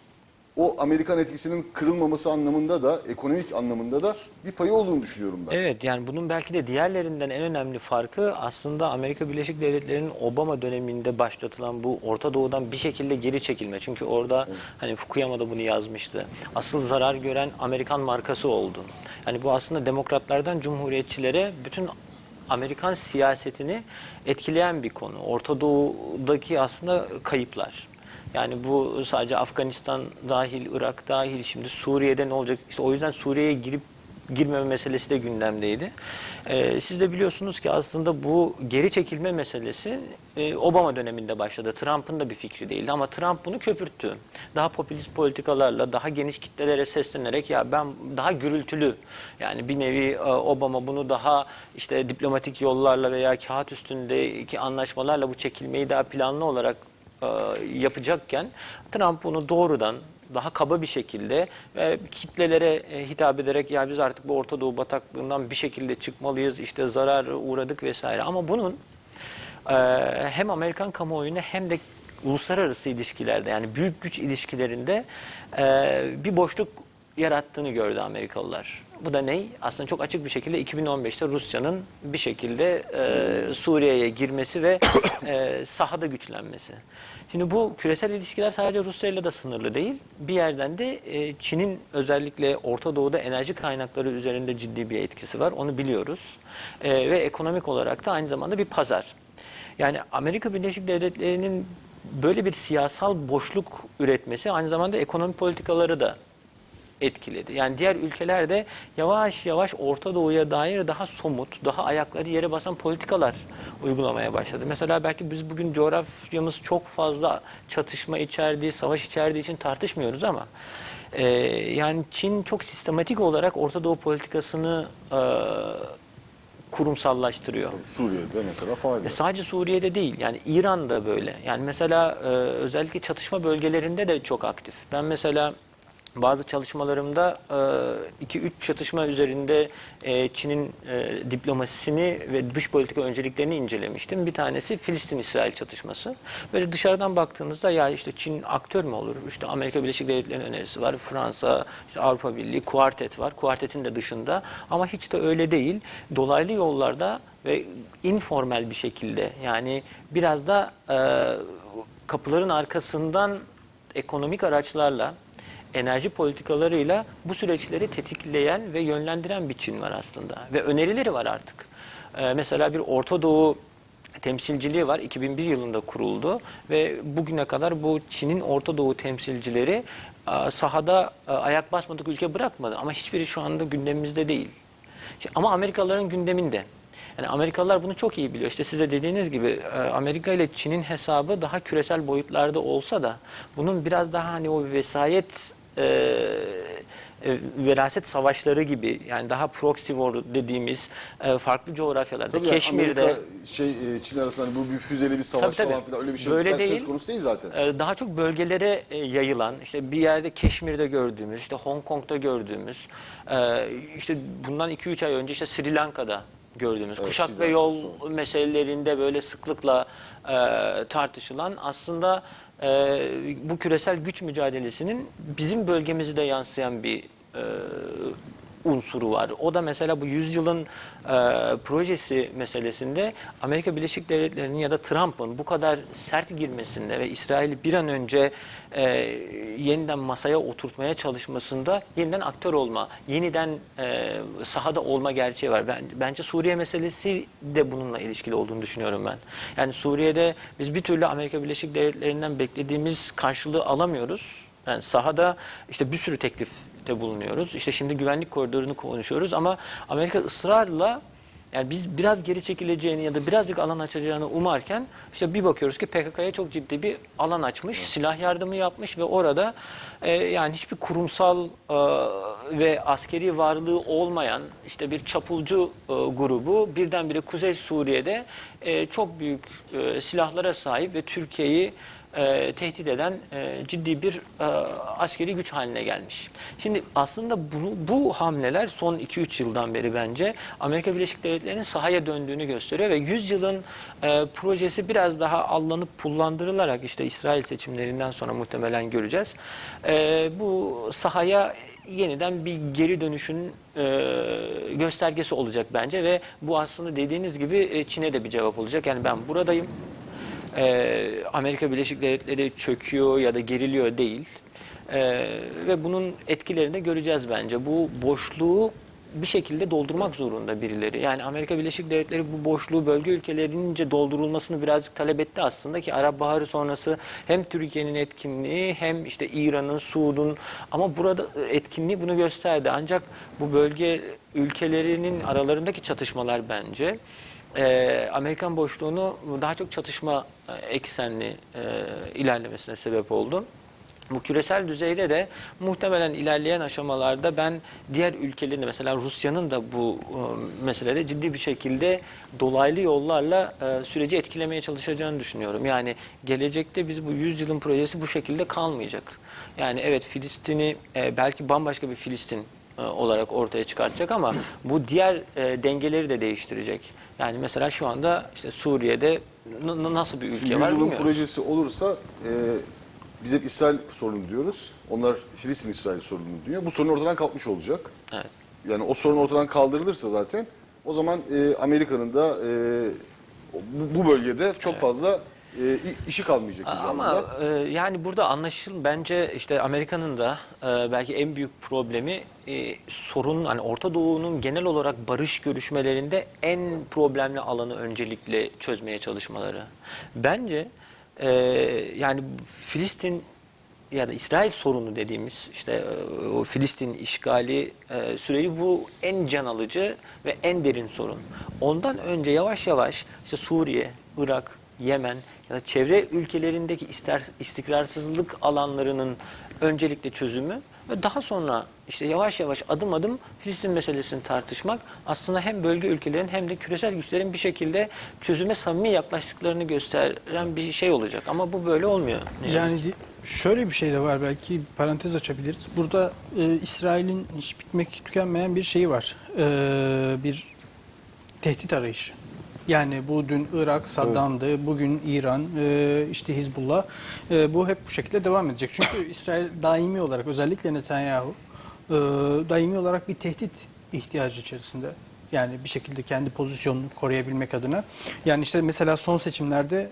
o Amerikan etkisinin kırılmaması anlamında da, ekonomik anlamında da bir payı olduğunu düşünüyorum ben. Evet, yani bunun belki de diğerlerinden en önemli farkı aslında Amerika Birleşik Devletleri'nin Obama döneminde başlatılan bu Orta Doğu'dan bir şekilde geri çekilme. Çünkü orada hani Fukuyama da bunu yazmıştı. Asıl zarar gören Amerikan markası oldu. Yani bu aslında demokratlardan cumhuriyetçilere bütün Amerikan siyasetini etkileyen bir konu. Orta Doğu'daki aslında kayıplar. Yani bu sadece Afganistan dahil, Irak dahil, şimdi Suriye'de ne olacak? İşte o yüzden Suriye'ye girmeme meselesi de gündemdeydi. Siz de biliyorsunuz ki aslında bu geri çekilme meselesi Obama döneminde başladı. Trump'ın da bir fikri değildi ama Trump bunu köpürttü. Daha popülist politikalarla, daha geniş kitlelere seslenerek ya ben daha gürültülü, yani bir nevi Obama bunu daha işte diplomatik yollarla veya kağıt üstündeki anlaşmalarla bu çekilmeyi daha planlı olarak yapacakken Trump bunu doğrudan daha kaba bir şekilde kitlelere hitap ederek ya biz artık bu Orta Doğu bataklığından bir şekilde çıkmalıyız, işte zarar uğradık vesaire. Ama bunun hem Amerikan kamuoyunda hem de uluslararası ilişkilerde, yani büyük güç ilişkilerinde bir boşluk yarattığını gördü Amerikalılar. Bu da ne? Aslında çok açık bir şekilde 2015'te Rusya'nın bir şekilde Suriye'ye girmesi ve sahada güçlenmesi. Şimdi bu küresel ilişkiler sadece Rusya'yla da sınırlı değil. Bir yerden de Çin'in özellikle Orta Doğu'da enerji kaynakları üzerinde ciddi bir etkisi var. Onu biliyoruz. Ve ekonomik olarak da aynı zamanda bir pazar. Yani Amerika Birleşik Devletleri'nin böyle bir siyasal boşluk üretmesi aynı zamanda ekonomi politikaları da etkiledi. Yani diğer ülkeler de yavaş yavaş Orta Doğu'ya dair daha somut, daha ayakları yere basan politikalar uygulamaya başladı. Mesela belki biz bugün coğrafyamız çok fazla çatışma içerdiği, savaş içerdiği için tartışmıyoruz ama yani Çin çok sistematik olarak Orta Doğu politikasını kurumsallaştırıyor. Suriye'de mesela faal. Sadece Suriye'de değil, yani İran'da böyle. Yani mesela özellikle çatışma bölgelerinde de çok aktif. Ben mesela bazı çalışmalarımda 2-3 çatışma üzerinde Çin'in diplomasisini ve dış politika önceliklerini incelemiştim. Bir tanesi Filistin-İsrail çatışması. Böyle dışarıdan baktığınızda ya işte Çin aktör mü olur? İşte Amerika Birleşik Devletleri'nin önerisi var, Fransa, işte Avrupa Birliği, Kuartet var. Kuartet'in de dışında ama hiç de öyle değil. Dolaylı yollarda ve informal bir şekilde, yani biraz da kapıların arkasından ekonomik araçlarla, enerji politikalarıyla bu süreçleri tetikleyen ve yönlendiren bir Çin var aslında. Ve önerileri var artık. Mesela bir Orta Doğu temsilciliği var. 2001 yılında kuruldu. Ve bugüne kadar bu Çin'in Orta Doğu temsilcileri sahada ayak basmadık ülke bırakmadı. Ama hiçbiri şu anda gündemimizde değil. Ama Amerikalıların gündeminde. Yani Amerikalılar bunu çok iyi biliyor. İşte size dediğiniz gibi Amerika ile Çin'in hesabı daha küresel boyutlarda olsa da bunun biraz daha hani o vesayet veraset savaşları gibi, yani daha proxy war dediğimiz farklı coğrafyalarda, Tabii yani Keşmir'de Amerika Çin arasında hani bu bir füzeli bir savaş Tabii, falan filan öyle bir şey böyle değil. söz konusu değil zaten. Daha çok bölgelere yayılan, işte bir yerde Keşmir'de gördüğümüz, işte Hong Kong'da gördüğümüz, işte bundan 2-3 ay önce işte Sri Lanka'da gördüğümüz, Evet, kuşak Sri ve Lanka, yol tabii. meselelerinde böyle sıklıkla tartışılan, aslında bu küresel güç mücadelesinin bizim bölgemizi de yansıyan bir unsuru var. O da mesela bu yüzyılın projesi meselesinde Amerika Birleşik Devletleri'nin ya da Trump'ın bu kadar sert girmesinde ve İsrail'i bir an önce yeniden masaya oturtmaya çalışmasında yeniden aktör olma, yeniden sahada olma gerçeği var. Bence Suriye meselesi de bununla ilişkili olduğunu düşünüyorum ben. Yani Suriye'de biz bir türlü Amerika Birleşik Devletleri'nden beklediğimiz karşılığı alamıyoruz. Yani sahada işte bir sürü teklifte bulunuyoruz. İşte şimdi güvenlik koridorunu konuşuyoruz ama Amerika ısrarla, yani biz biraz geri çekileceğini ya da birazcık alan açacağını umarken işte bir bakıyoruz ki PKK'ya çok ciddi bir alan açmış, silah yardımı yapmış ve orada yani hiçbir kurumsal ve askeri varlığı olmayan işte bir çapulcu grubu birdenbire Kuzey Suriye'de çok büyük silahlara sahip ve Türkiye'yi tehdit eden ciddi bir askeri güç haline gelmiş. Şimdi aslında bu hamleler son 2-3 yıldan beri bence Amerika Birleşik Devletleri'nin sahaya döndüğünü gösteriyor ve 100 yılın projesi biraz daha allanıp pullandırılarak işte İsrail seçimlerinden sonra muhtemelen göreceğiz. Bu sahaya yeniden bir geri dönüşün göstergesi olacak bence ve bu aslında dediğiniz gibi Çin'e de bir cevap olacak. Yani ben buradayım. Amerika Birleşik Devletleri çöküyor ya da geriliyor değil. Ve bunun etkilerini de göreceğiz bence. Bu boşluğu bir şekilde doldurmak zorunda birileri. Yani Amerika Birleşik Devletleri bu boşluğu bölge ülkelerince doldurulmasını birazcık talep etti aslında ki Arap Baharı sonrası hem Türkiye'nin etkinliği hem işte İran'ın, Suud'un ama burada etkinliği bunu gösterdi. Ancak bu bölge ülkelerinin aralarındaki çatışmalar bence Amerikan boşluğunu daha çok çatışma eksenli ilerlemesine sebep oldu. Bu küresel düzeyde de muhtemelen ilerleyen aşamalarda ben diğer ülkelerin, mesela Rusya'nın da bu meselede ciddi bir şekilde dolaylı yollarla süreci etkilemeye çalışacağını düşünüyorum. Yani gelecekte biz bu 100 yılın projesi bu şekilde kalmayacak. Yani evet, Filistin'i belki bambaşka bir Filistin olarak ortaya çıkartacak ama bu diğer dengeleri de değiştirecek. Yani mesela şu anda işte Suriye'de nasıl bir ülke Şimdi var yüzyılın bilmiyorum. projesi olursa biz hep İsrail sorunu diyoruz. Onlar Filistin-İsrail sorunu diyor. Bu sorun ortadan kalkmış olacak. Evet. Yani o sorun ortadan kaldırılırsa zaten o zaman Amerika'nın da bu bölgede çok fazla işi kalmayacak icabında. Ama yani burada bence işte Amerika'nın da belki en büyük problemi sorun, hani Orta Doğu'nun genel olarak barış görüşmelerinde en problemli alanı öncelikle çözmeye çalışmaları. Bence yani Filistin ya da İsrail sorunu dediğimiz işte o Filistin işgali süreci bu en can alıcı ve en derin sorun. Ondan önce yavaş yavaş işte Suriye, Irak, Yemen ya da çevre ülkelerindeki istikrarsızlık alanlarının öncelikle çözümü ve daha sonra işte yavaş yavaş adım adım Filistin meselesini tartışmak aslında hem bölge ülkelerin hem de küresel güçlerin bir şekilde çözüme samimi yaklaştıklarını gösteren bir şey olacak. Ama bu böyle olmuyor. Yani şöyle bir şey de var, belki parantez açabiliriz. Burada İsrail'in hiç bitmek tükenmeyen bir şeyi var. Bir tehdit arayışı. Yani bu dün Irak, Saddam'dı, bugün İran, işte Hizbullah. Bu hep bu şekilde devam edecek. Çünkü İsrail daimi olarak, özellikle Netanyahu, daimi olarak bir tehdit ihtiyacı içerisinde. Yani bir şekilde kendi pozisyonunu koruyabilmek adına. Yani işte mesela son seçimlerde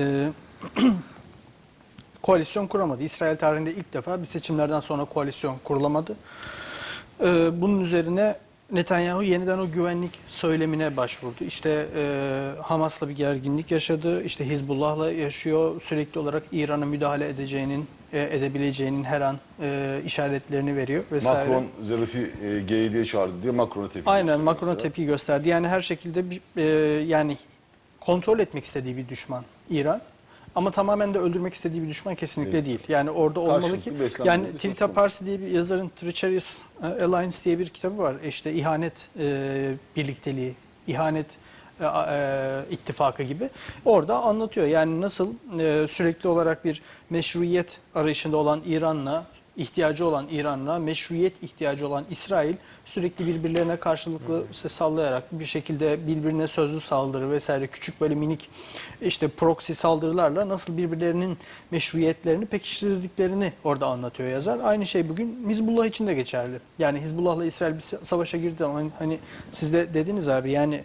koalisyon kuramadı. İsrail tarihinde ilk defa bir seçimlerden sonra koalisyon kurulamadı. Bunun üzerine Netanyahu yeniden o güvenlik söylemine başvurdu. İşte Hamas'la bir gerginlik yaşadı. İşte Hizbullah'la yaşıyor. Sürekli olarak İran'a müdahale edebileceğinin her an işaretlerini veriyor vesaire. Macron Zarif'i G7'ye çağırdı diye Macron'a tepki Aynen, gösteriyor Macron'a mesela. tepki gösterdi. Yani her şekilde yani kontrol etmek istediği bir düşman İran. Ama tamamen de öldürmek istediği bir düşman kesinlikle değil. Yani orada olmalı ki, Karşılıklı beslenme yani söz Trita konusu. Parsi diye bir yazarın Treacherous Alliance diye bir kitabı var. İşte ihanet birlikteliği, ihanet ittifakı gibi. Orada anlatıyor. Yani nasıl sürekli olarak bir meşruiyet arayışında olan İran'la, ihtiyacı olan İran'la, meşruiyet ihtiyacı olan İsrail sürekli birbirlerine karşılıklı işte sallayarak bir şekilde birbirine sözlü saldırı vesaire küçük böyle minik işte proxy saldırılarla nasıl birbirlerinin meşruiyetlerini pekiştirdiklerini orada anlatıyor yazar. Aynı şey bugün Hizbullah için de geçerli. Yani Hizbullah'la İsrail bir savaşa girdi ama hani siz de dediniz abi yani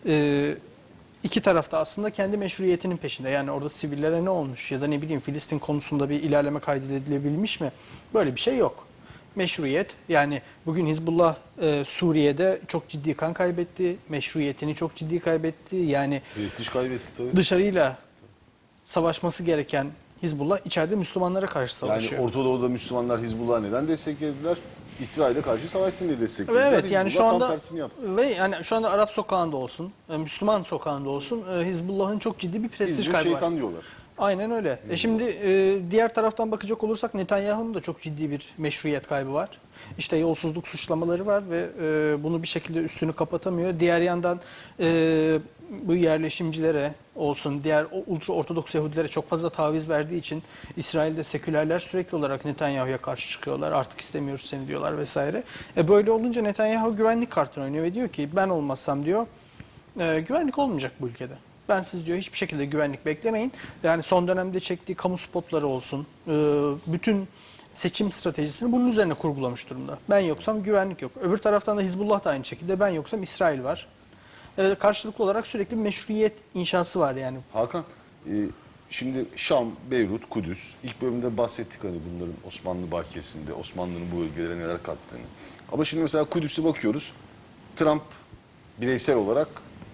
İki tarafta aslında kendi meşruiyetinin peşinde. Yani orada sivillere ne olmuş ya da ne bileyim Filistin konusunda bir ilerleme kaydedilebilmiş mi? Böyle bir şey yok. Meşruiyet yani bugün Hizbullah Suriye'de çok ciddi kan kaybetti. Meşruiyetini çok ciddi kaybetti. Yani Prestij kaybetti tabii. dışarıyla savaşması gereken Hizbullah içeride Müslümanlara karşı savaşıyor. Yani Orta Doğu'da Müslümanlar Hizbullah'ı neden desteklediler? İsrail'e karşı savaşsın diye desteklediler. Evet yani şu Hizbullah tam anda tersini yaptı. ve yani şu anda Arap sokağında olsun, Müslüman sokağında olsun Hizbullah'ın çok ciddi bir prestij Bizce kaybı var. şeytan diyorlar. Aynen öyle. Şimdi diğer taraftan bakacak olursak Netanyahu'nun da çok ciddi bir meşruiyet kaybı var. İşte yolsuzluk suçlamaları var ve bunu bir şekilde üstünü kapatamıyor. Diğer yandan bu yerleşimcilere olsun, diğer ultra ortodoks Yahudilere çok fazla taviz verdiği için İsrail'de sekülerler sürekli olarak Netanyahu'ya karşı çıkıyorlar. Artık istemiyoruz seni diyorlar vesaire. Böyle olunca Netanyahu güvenlik kartını oynuyor ve diyor ki ben olmazsam diyor güvenlik olmayacak bu ülkede. Ben siz diyor hiçbir şekilde güvenlik beklemeyin. Yani son dönemde çektiği kamu spotları olsun, bütün seçim stratejisini bunun üzerine kurgulamış durumda. Ben yoksam güvenlik yok. Öbür taraftan da Hizbullah da aynı şekilde. Ben yoksam İsrail var. Karşılıklı olarak sürekli bir meşruiyet inşası var yani. Hakan, şimdi Şam, Beyrut, Kudüs. İlk bölümde bahsettik hani bunların Osmanlı bakiyesinde, Osmanlı'nın bu bölgelere neler kattığını. Ama şimdi mesela Kudüs'e bakıyoruz. Trump bireysel olarak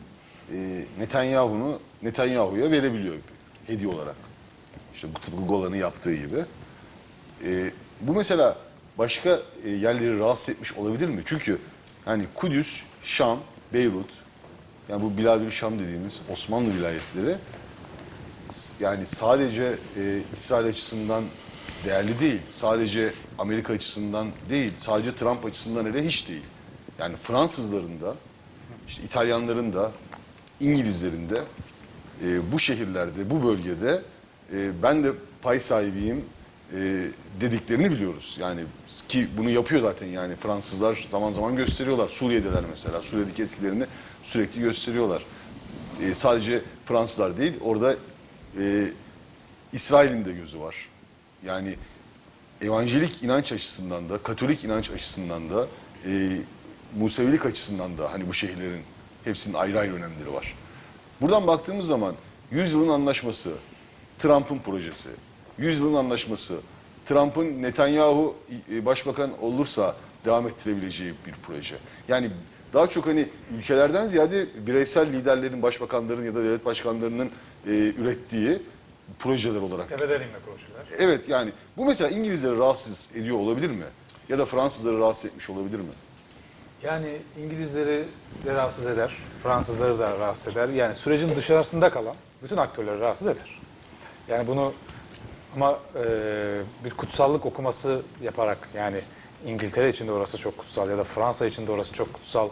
Netanyahu'ya verebiliyor hediye olarak. İşte bu tıpkı Golan'ı yaptığı gibi. Bu mesela başka yerleri rahatsız etmiş olabilir mi? Çünkü hani Kudüs, Şam, Beyrut, yani bu Biladül Şam dediğimiz Osmanlı vilayetleri yani sadece İsrail açısından değerli değil. Sadece Amerika açısından değil. Sadece Trump açısından hele hiç değil. Yani Fransızların da, işte İtalyanların da, İngilizlerin de bu şehirlerde, bu bölgede ben de pay sahibiyim dediklerini biliyoruz. Yani ki bunu yapıyor zaten yani Fransızlar zaman zaman gösteriyorlar. Suriye'deler mesela. Suriye'deki etkilerini sürekli gösteriyorlar. Sadece Fransızlar değil, orada İsrail'in de gözü var. Yani evanjelik inanç açısından da, Katolik inanç açısından da, Musevilik açısından da hani bu şehirlerin hepsinin ayrı ayrı önemleri var. Buradan baktığımız zaman 100 yılın anlaşması, Trump'ın projesi, 100 yılın anlaşması, Trump'ın Netanyahu başbakan olursa devam ettirebileceği bir proje. Yani daha çok hani ülkelerden ziyade bireysel liderlerin, başbakanların ya da devlet başkanlarının ürettiği projeler olarak. Tepeden inme projeler. Evet yani bu mesela İngilizleri rahatsız ediyor olabilir mi? Ya da Fransızları rahatsız etmiş olabilir mi? Yani İngilizleri de rahatsız eder, Fransızları da rahatsız eder. Yani sürecin dışarısında kalan bütün aktörleri rahatsız eder. Yani bunu ama bir kutsallık okuması yaparak yani İngiltere için de orası çok kutsal ya da Fransa için de orası çok kutsal.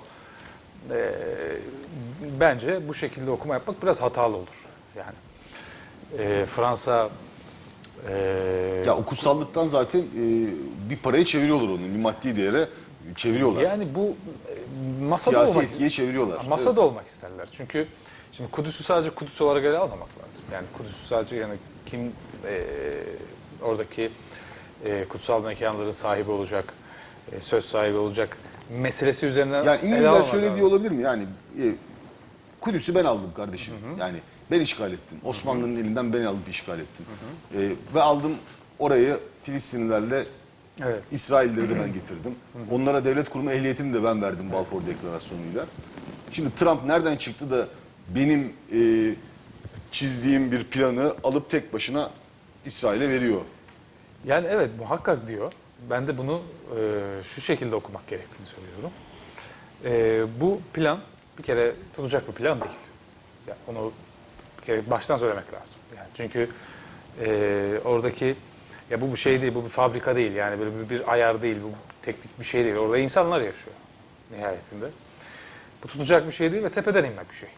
Bence bu şekilde okuma yapmak biraz hatalı olur. Yani Fransa Ya o kutsallıktan zaten bir paraya çeviriyorlar onu, bir maddi değere çeviriyorlar. yani bu masada Siyasi olmak etkiye çeviriyorlar. masada olmak isterler. Çünkü şimdi Kudüs'ü sadece Kudüs olarak ele almamak lazım. Yani Kudüs'ü sadece yani kim oradaki kutsal mekanların sahibi olacak, söz sahibi olacak meselesi üzerinden Yani ele İngilizler almamak şöyle lazım. diyor olabilir mi? Yani Kudüs'ü ben aldım kardeşim. Yani ben işgal ettim. Osmanlı'nın elinden ben alıp işgal ettim. Ve aldım orayı Filistinlilerle Evet. İsrailleri de ben getirdim. Onlara devlet kurma ehliyetini de ben verdim Balfour Deklarasyonu'yla. Şimdi Trump nereden çıktı da benim çizdiğim bir planı alıp tek başına İsrail'e veriyor? Yani evet muhakkak diyor. Ben de bunu şu şekilde okumak gerektiğini söylüyorum. Bu plan bir kere tutacak bir plan değil. Yani onu bir baştan söylemek lazım. Yani çünkü oradaki ya bu bir şey değil, bu bir fabrika değil. Yani böyle bir ayar değil, bu teknik bir şey değil. Orada insanlar yaşıyor nihayetinde. Bu tutacak bir şey değil ve tepeden inmek bir şey.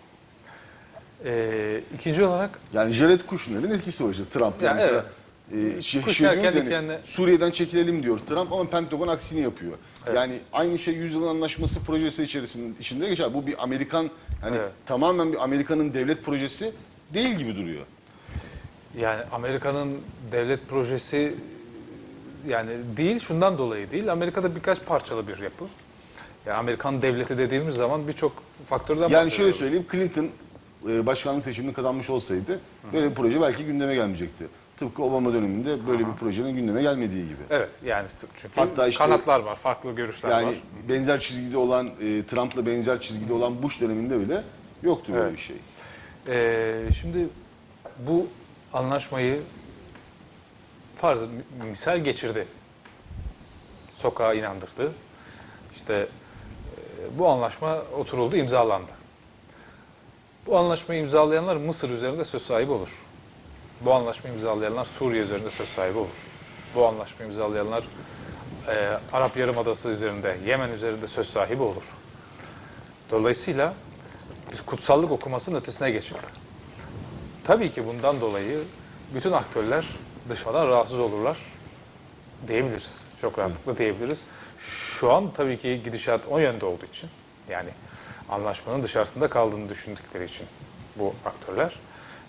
İkinci olarak Yani Jared Kushner'in etkisi var işte Trump. Yani mesela Kushner diyoruz kendi yani, kendine- Suriye'den çekilelim diyor Trump ama Pentagon aksini yapıyor. Yani aynı şey Yüzyıl Anlaşması projesi içinde geçer. Bu bir Amerikan hani Evet. tamamen bir Amerika'nın devlet projesi değil gibi duruyor. yani Amerika'nın devlet projesi yani değil, şundan dolayı değil. Amerika'da birkaç parçalı bir yapı. Yani Amerikan devleti dediğimiz zaman birçok faktörden Yani bahsediyoruz. şöyle söyleyeyim, Clinton başkanlık seçimini kazanmış olsaydı böyle bir proje belki gündeme gelmeyecekti. Tıpkı Obama döneminde böyle bir projenin gündeme gelmediği gibi. Evet, yani çünkü Hatta işte- kanatlar var, farklı görüşler Yani var. benzer çizgide olan, Trump'la benzer çizgide olan Bush döneminde bile yoktu böyle Evet. bir şey. Şimdi bu anlaşmayı farz misal geçirdi. Sokağa inandırdı. İşte bu anlaşma oturuldu, imzalandı. Bu anlaşmayı imzalayanlar Mısır üzerinde söz sahibi olur. Bu anlaşmayı imzalayanlar Suriye üzerinde söz sahibi olur. Bu anlaşmayı imzalayanlar Arap Yarımadası üzerinde, Yemen üzerinde söz sahibi olur. Dolayısıyla bir kutsallık okumasının ötesine geçip tabii ki bundan dolayı bütün aktörler dışarıdan rahatsız olurlar diyebiliriz. Çok rahatlıkla diyebiliriz. Şu an tabii ki gidişat o yönde olduğu için, yani anlaşmanın dışarısında kaldığını düşündükleri için bu aktörler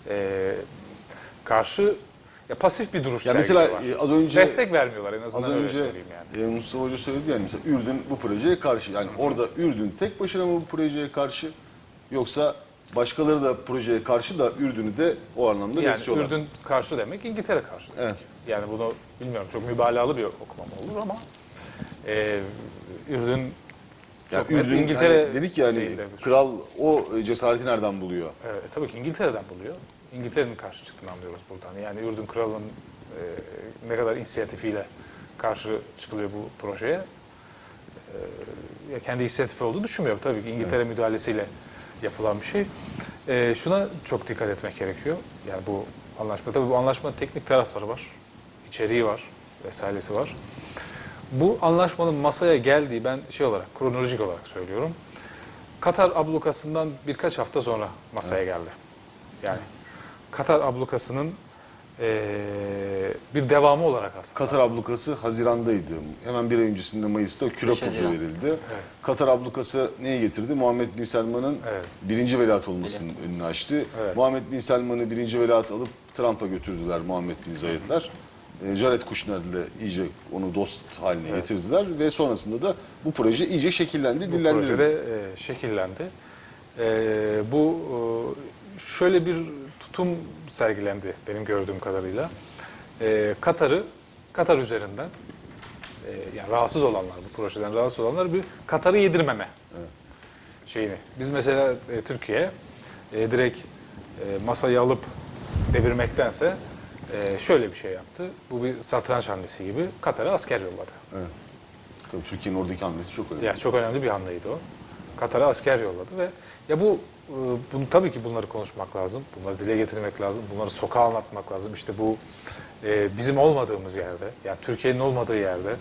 karşı pasif bir duruş Ya mesela sergiliyorlar. az önce Destek vermiyorlar, en azından Az öyle önce söyleyeyim yani. Mustafa Hoca söyledi yani mesela Ürdün bu projeye karşı. Yani orada Ürdün tek başına mı bu projeye karşı yoksa başkaları da projeye karşı da Ürdün'ü de o anlamda Yani besliyorlar. Ürdün karşı demek, İngiltere karşı demek. Evet. Yani bunu bilmiyorum, çok mübalağalı bir okuma mı olur ama Ürdün Yani çok net Ürdün İngiltere hani dedik ya hani şeyindedir. kral o cesareti nereden buluyor? Tabii ki İngiltere'den buluyor. İngiltere'nin karşı çıktığını anlıyoruz buradan. Yani Ürdün kralının ne kadar inisiyatifiyle karşı çıkılıyor bu projeye. Kendi inisiyatifi olduğunu düşünmüyorum. Tabii ki İngiltere müdahalesiyle yapılan bir şey. Şuna çok dikkat etmek gerekiyor. Yani bu anlaşma, tabii bu anlaşmanın teknik tarafları var. İçeriği var, vesairesi var. Bu anlaşmanın masaya geldiği, ben kronolojik olarak söylüyorum. Katar ablukasından birkaç hafta sonra masaya geldi. Yani Katar ablukasının bir devamı olarak aslında. Katar ablukası Haziran'daydı. Hemen bir ay öncesinde Mayıs'ta küre 5 kozu Haziran. verildi. Katar ablukası neye getirdi? Muhammed Bin Selman'ın birinci velat olmasının önünü açtı. Evet. Muhammed Bin Selman'ı birinci velat alıp Trump'a götürdüler Muhammed Bin Zayed'ler. Jared Kushner'le iyice onu dost haline getirdiler ve sonrasında da bu proje iyice şekillendi, Bu dillendirildi. projede şekillendi. Şöyle bir tutum sergilendi benim gördüğüm kadarıyla. Katar üzerinden yani rahatsız olanlar, bu projeden rahatsız olanlar bir Katar'ı yedirmeme şeyini. Biz mesela Türkiye direkt masayı alıp devirmektense şöyle bir şey yaptı. Bu bir satranç hamlesi gibi Katar'a asker yolladı. Tabii Türkiye'nin oradaki hamlesi çok önemli. Yani çok önemli bir hamleydi o. Katar'a asker yolladı ve ya bunu tabii ki bunları konuşmak lazım. Bunları dile getirmek lazım. Bunları sokağa anlatmak lazım. İşte bu bizim olmadığımız yerde, yani Türkiye'nin olmadığı yerde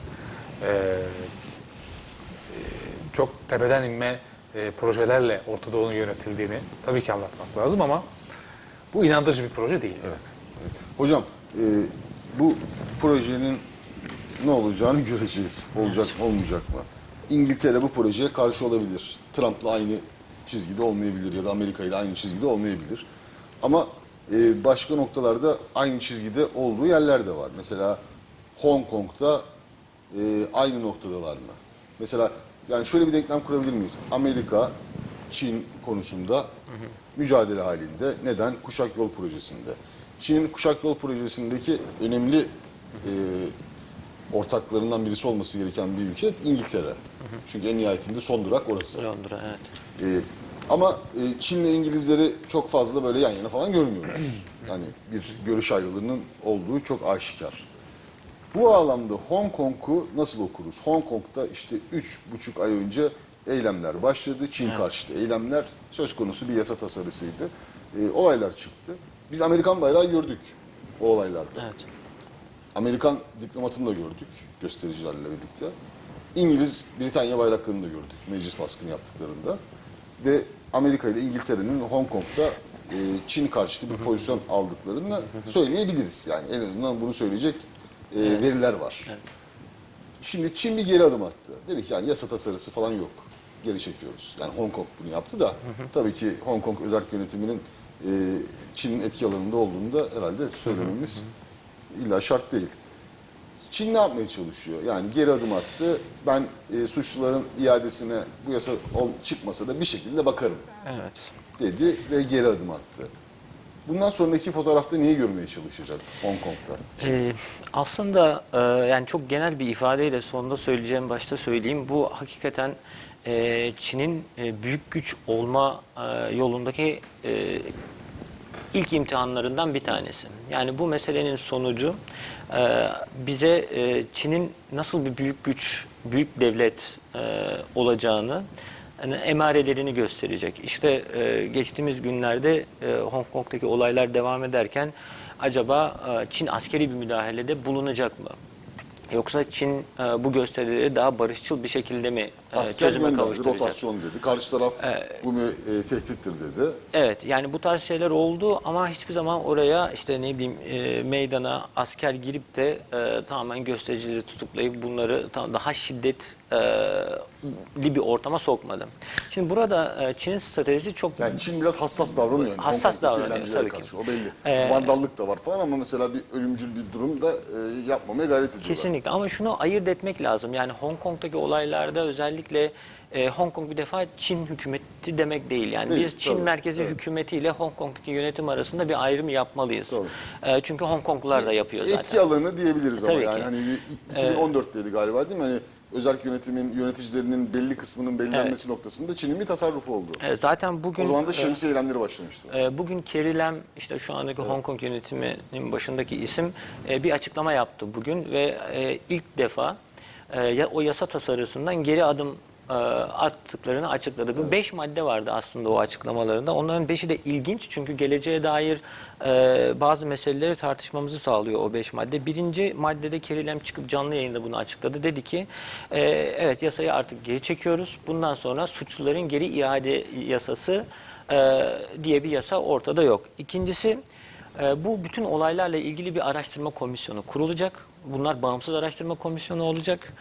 çok tepeden inme projelerle Orta Doğu'nun yönetildiğini tabii ki anlatmak lazım ama bu inandırıcı bir proje değil. Evet. Hocam bu projenin ne olacağını göreceğiz. Olacak mı olmayacak mı? İngiltere bu projeye karşı olabilir. Trump'la aynı çizgide olmayabilir ya da Amerika ile aynı çizgide olmayabilir. Ama başka noktalarda aynı çizgide olduğu yerler de var. Mesela Hong Kong'da aynı noktadalar mı? Mesela yani şöyle bir denklem kurabilir miyiz? Amerika, Çin konusunda mücadele halinde. Neden? Kuşak Yol Projesi'nde. Çin'in Kuşak Yol Projesi'ndeki önemli ortaklarından birisi olması gereken bir ülke İngiltere. Çünkü en nihayetinde son durak orası. Londra, evet. Ama Çin'le İngilizleri çok fazla böyle yan yana falan görmüyoruz. Yani bir görüş ayrılığının olduğu çok aşikar. Bu bağlamda Hong Kong'u nasıl okuruz? Hong Kong'da işte 3,5 ay önce eylemler başladı. Çin karşıtı eylemler söz konusu bir yasa tasarısıydı. olaylar çıktı. Biz Amerikan bayrağı gördük o olaylarda. Evet. Amerikan diplomatını da gördük göstericilerle birlikte. İngiliz, Britanya bayraklarını da gördük meclis baskını yaptıklarında. Ve Amerika ile İngiltere'nin Hong Kong'da Çin karşıtı bir pozisyon aldıklarını söyleyebiliriz. Yani en azından bunu söyleyecek veriler var. Evet. Şimdi Çin bir geri adım attı. Dedi ki yani yasa tasarısı falan yok. Geri çekiyoruz. Yani Hong Kong bunu yaptı da tabii ki Hong Kong özerk yönetiminin Çin'in etki alanında olduğunu da herhalde söylememiz illa şart değil. Çin ne yapmaya çalışıyor? Yani geri adım attı. Ben suçluların iadesine bu yasa çıkmasa da bir şekilde bakarım Evet. dedi ve geri adım attı. Bundan sonraki fotoğrafta neyi görmeye çalışacak Hong Kong'da? Aslında yani çok genel bir ifadeyle sonunda söyleyeceğim, başta söyleyeyim. Bu hakikaten Çin'in büyük güç olma yolundaki ilk imtihanlarından bir tanesi. Yani bu meselenin sonucu bize Çin'in nasıl bir büyük güç, büyük devlet olacağını, yani emarelerini gösterecek. İşte geçtiğimiz günlerde Hong Kong'daki olaylar devam ederken acaba Çin askeri bir müdahalede bulunacak mı? Yoksa Çin bu gösterileri daha barışçıl bir şekilde mi Asker çözüme gönderdi, kavuşturacak? rotasyon dedi. Karşı taraf bu tehdittir dedi. Evet, yani bu tarz şeyler oldu ama hiçbir zaman oraya işte ne bileyim meydana asker girip de tamamen göstericileri tutuklayıp bunları daha şiddetli bir ortama sokmadı. Şimdi burada Çin'in stratejisi çok... Yani Çin biraz hassas davranıyor. Yani Hassas Hong Kong'daki davranıyor, eylemcilere tabii ki. karşı. O belli. Çünkü vandallık da var falan ama mesela bir ölümcül bir durum da yapmamaya gayret ediyorlar. Kesinlikle ama şunu ayırt etmek lazım. Yani Hong Kong'daki olaylarda özellikle Hong Kong bir defa Çin hükümeti demek değil. Yani Değil, biz Çin tabii, merkezi evet. hükümetiyle Hong Kong'daki yönetim arasında bir ayrım yapmalıyız. Çünkü Hong Konglular da yapıyor zaten. Etki alanı diyebiliriz ama Tabii yani ki. hani 2014'teydi galiba değil mi? Hani özerk yönetimin yöneticilerinin belli kısmının belirlenmesi noktasında Çin'in bir tasarrufu oldu. Zaten bugün O zaman da şemsiye eylemleri başlamıştı. bugün Carrie Lam, işte şu andaki Hong Kong yönetiminin başındaki isim bir açıklama yaptı bugün ve ilk defa o yasa tasarısından geri adım attıklarını açıkladı. Bu 5 madde vardı aslında o açıklamalarında. Onların 5'i de ilginç çünkü geleceğe dair bazı meseleleri tartışmamızı sağlıyor o 5 madde. Birinci maddede Carrie Lam çıkıp canlı yayında bunu açıkladı. Dedi ki evet yasayı artık geri çekiyoruz. Bundan sonra suçluların geri iade yasası diye bir yasa ortada yok. İkincisi bu bütün olaylarla ilgili bir araştırma komisyonu kurulacak. Bunlar bağımsız araştırma komisyonu olacak.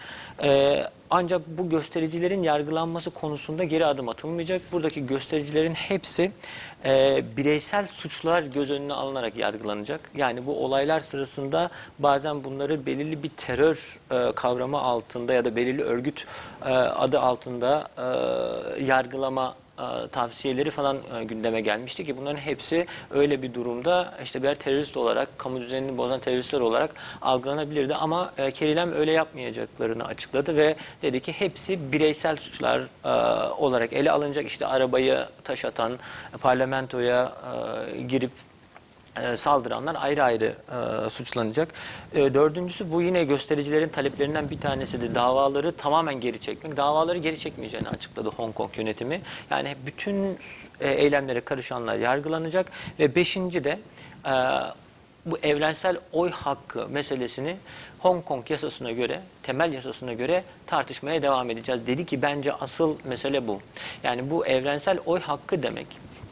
Ancak bu göstericilerin yargılanması konusunda geri adım atılmayacak. Buradaki göstericilerin hepsi bireysel suçlar göz önüne alınarak yargılanacak. Yani bu olaylar sırasında bazen bunları belirli bir terör kavramı altında ya da belirli örgüt adı altında yargılama tavsiyeleri falan gündeme gelmişti ki bunların hepsi öyle bir durumda işte birer terörist olarak, kamu düzenini bozan teröristler olarak algılanabilirdi ama Carrie Lam öyle yapmayacaklarını açıkladı ve dedi ki hepsi bireysel suçlar olarak ele alınacak. İşte arabayı taş atan, parlamentoya girip saldıranlar ayrı ayrı suçlanacak. Dördüncüsü bu yine göstericilerin taleplerinden bir tanesi de davaları tamamen geri çekmek. Davaları geri çekmeyeceğini açıkladı Hong Kong yönetimi. Yani bütün eylemlere karışanlar yargılanacak ve beşinci de bu evrensel oy hakkı meselesini Hong Kong yasasına göre, temel yasasına göre tartışmaya devam edeceğiz. Dedi ki bence asıl mesele bu. Yani bu evrensel oy hakkı demek.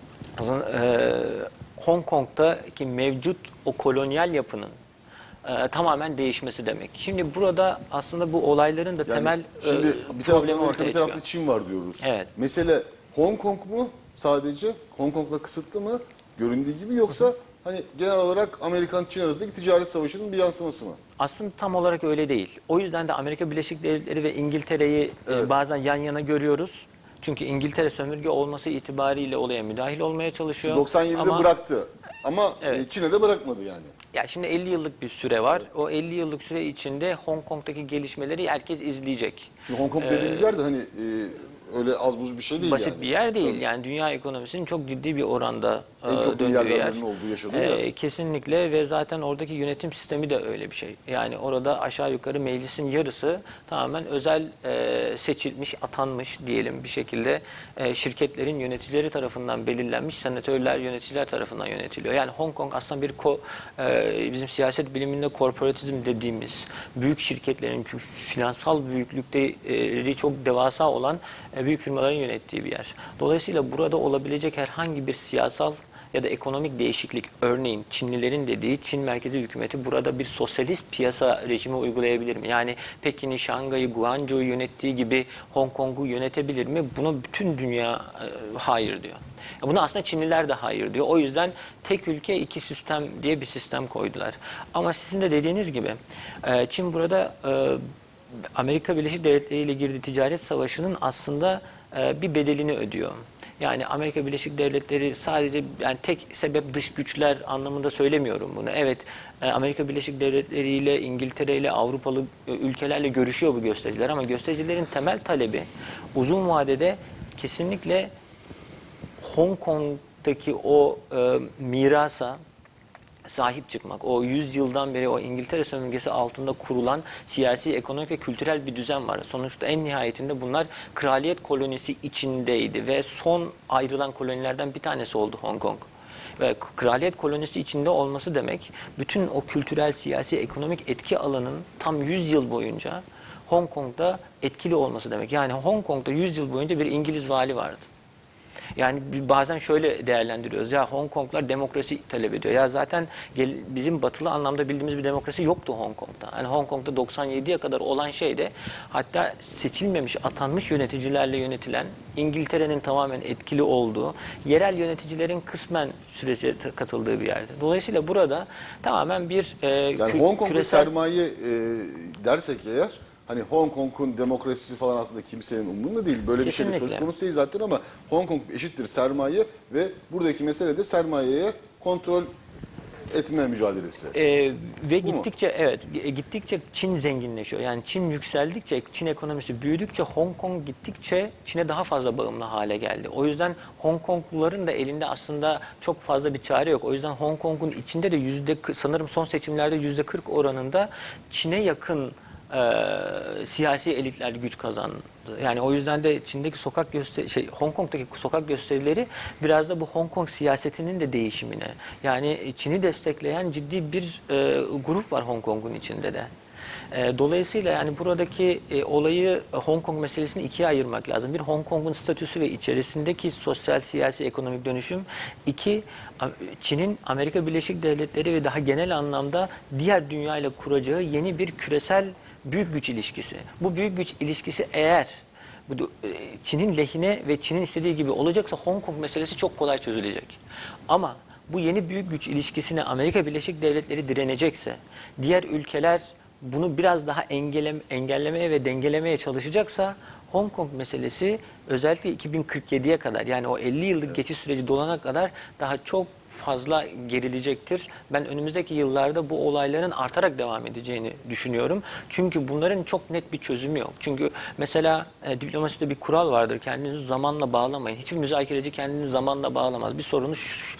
Hong Kong'daki mevcut o kolonyal yapının tamamen değişmesi demek. Şimdi burada aslında bu olayların da Yani temel şimdi bir tarafta problemi Amerika ortaya bir tarafta çıkıyor. Çin var diyoruz. Evet. Mesele Hong Kong mu sadece? Hong Kong'la kısıtlı mı? Göründüğü gibi yoksa hani genel olarak Amerikan-Çin arasındaki ticaret savaşının bir yansıması mı? Aslında tam olarak öyle değil. O yüzden de Amerika Birleşik Devletleri ve İngiltere'yi bazen yan yana görüyoruz. Çünkü İngiltere sömürge olması itibariyle olaya müdahil olmaya çalışıyor. 97'de ama bıraktı ama Evet. Çin'e de bırakmadı yani. ya şimdi 50 yıllık bir süre var. O 50 yıllık süre içinde Hong Kong'daki gelişmeleri herkes izleyecek. Şimdi Hong Kong dediğimiz yer de hani öyle az buz bir şey değil Basit yani. bir yer değil. Tabii. Yani dünya ekonomisinin çok ciddi bir oranda En çok döndüğü yer. milyarderlerin olduğu, yaşadığı yer. Kesinlikle ve zaten oradaki yönetim sistemi de öyle bir şey. Yani orada aşağı yukarı meclisin yarısı tamamen özel seçilmiş, atanmış diyelim bir şekilde şirketlerin yöneticileri tarafından belirlenmiş, senatörler, yöneticiler tarafından yönetiliyor. Yani Hong Kong aslında bir bizim siyaset biliminde korporatizm dediğimiz büyük şirketlerin finansal büyüklükleri çok devasa olan büyük firmaların yönettiği bir yer. Dolayısıyla burada olabilecek herhangi bir siyasal ya da ekonomik değişiklik, örneğin Çinlilerin dediği Çin merkezi hükümeti burada bir sosyalist piyasa rejimi uygulayabilir mi? Yani Pekin'i, Şangay'ı, Guangzhou'yu yönettiği gibi Hong Kong'u yönetebilir mi? Buna bütün dünya hayır diyor. Buna aslında Çinliler de hayır diyor. O yüzden tek ülke iki sistem diye bir sistem koydular. Ama sizin de dediğiniz gibi Çin burada Amerika Birleşik Devletleri ile girdiği ticaret savaşının aslında bir bedelini ödüyor. Yani Amerika Birleşik Devletleri sadece, yani tek sebep dış güçler anlamında söylemiyorum bunu. Evet, Amerika Birleşik Devletleri ile, İngiltere ile, Avrupalı ülkelerle görüşüyor bu göstericiler ama göstericilerin temel talebi uzun vadede kesinlikle Hong Kong'daki o mirasa sahip çıkmak. O 100 yıldan beri o İngiltere sömürgesi altında kurulan siyasi, ekonomik ve kültürel bir düzen var. Sonuçta en nihayetinde bunlar kraliyet kolonisi içindeydi ve son ayrılan kolonilerden bir tanesi oldu Hong Kong. Ve kraliyet kolonisi içinde olması demek bütün o kültürel, siyasi, ekonomik etki alanının tam 100 yıl boyunca Hong Kong'da etkili olması demek. Yani Hong Kong'da 100 yıl boyunca bir İngiliz vali vardı. Yani bazen şöyle değerlendiriyoruz. Ya Hong Konglar demokrasi talep ediyor. Ya zaten bizim batılı anlamda bildiğimiz bir demokrasi yoktu Hong Kong'da. Yani Hong Kong'da 97'ye kadar olan şey de hatta seçilmemiş, atanmış yöneticilerle yönetilen, İngiltere'nin tamamen etkili olduğu, yerel yöneticilerin kısmen sürece katıldığı bir yerde. Dolayısıyla burada tamamen bir Yani Hong Kong'da sermaye dersek eğer, hani Hong Kong'un demokrasisi falan aslında kimsenin umurunda değil. Böyle bir şey de söz konusu değil zaten ama Hong Kong eşittir sermaye ve buradaki mesele de sermayeye kontrol etme mücadelesi. Ve gittikçe gittikçe Çin zenginleşiyor. Yani Çin yükseldikçe, Çin ekonomisi büyüdükçe Hong Kong gittikçe Çin'e daha fazla bağımlı hale geldi. O yüzden Hong Kongluların da elinde aslında çok fazla bir çare yok. O yüzden Hong Kong'un içinde de sanırım son seçimlerde %40 oranında Çin'e yakın siyasi elitler güç kazandı. Yani o yüzden de Çin'deki Hong Kong'daki sokak gösterileri biraz da bu Hong Kong siyasetinin de değişimine. Yani Çin'i destekleyen ciddi bir grup var Hong Kong'un içinde de. Dolayısıyla yani buradaki olayı Hong Kong meselesini ikiye ayırmak lazım. Bir, Hong Kong'un statüsü ve içerisindeki sosyal, siyasi, ekonomik dönüşüm. İki, Çin'in Amerika Birleşik Devletleri ve daha genel anlamda diğer dünya ile kuracağı yeni bir küresel büyük güç ilişkisi. Bu büyük güç ilişkisi eğer Çin'in lehine ve Çin'in istediği gibi olacaksa Hong Kong meselesi çok kolay çözülecek. Ama bu yeni büyük güç ilişkisine Amerika Birleşik Devletleri direnecekse, diğer ülkeler bunu biraz daha engellemeye ve dengelemeye çalışacaksa Hong Kong meselesi özellikle 2047'ye kadar, yani o 50 yıllık geçiş süreci dolana kadar daha çok fazla gerilecektir. Ben önümüzdeki yıllarda bu olayların artarak devam edeceğini düşünüyorum. Çünkü bunların çok net bir çözümü yok. Çünkü mesela diplomaside bir kural vardır. Kendinizi zamanla bağlamayın. Hiçbir müzakereci kendini zamanla bağlamaz. Bir sorunu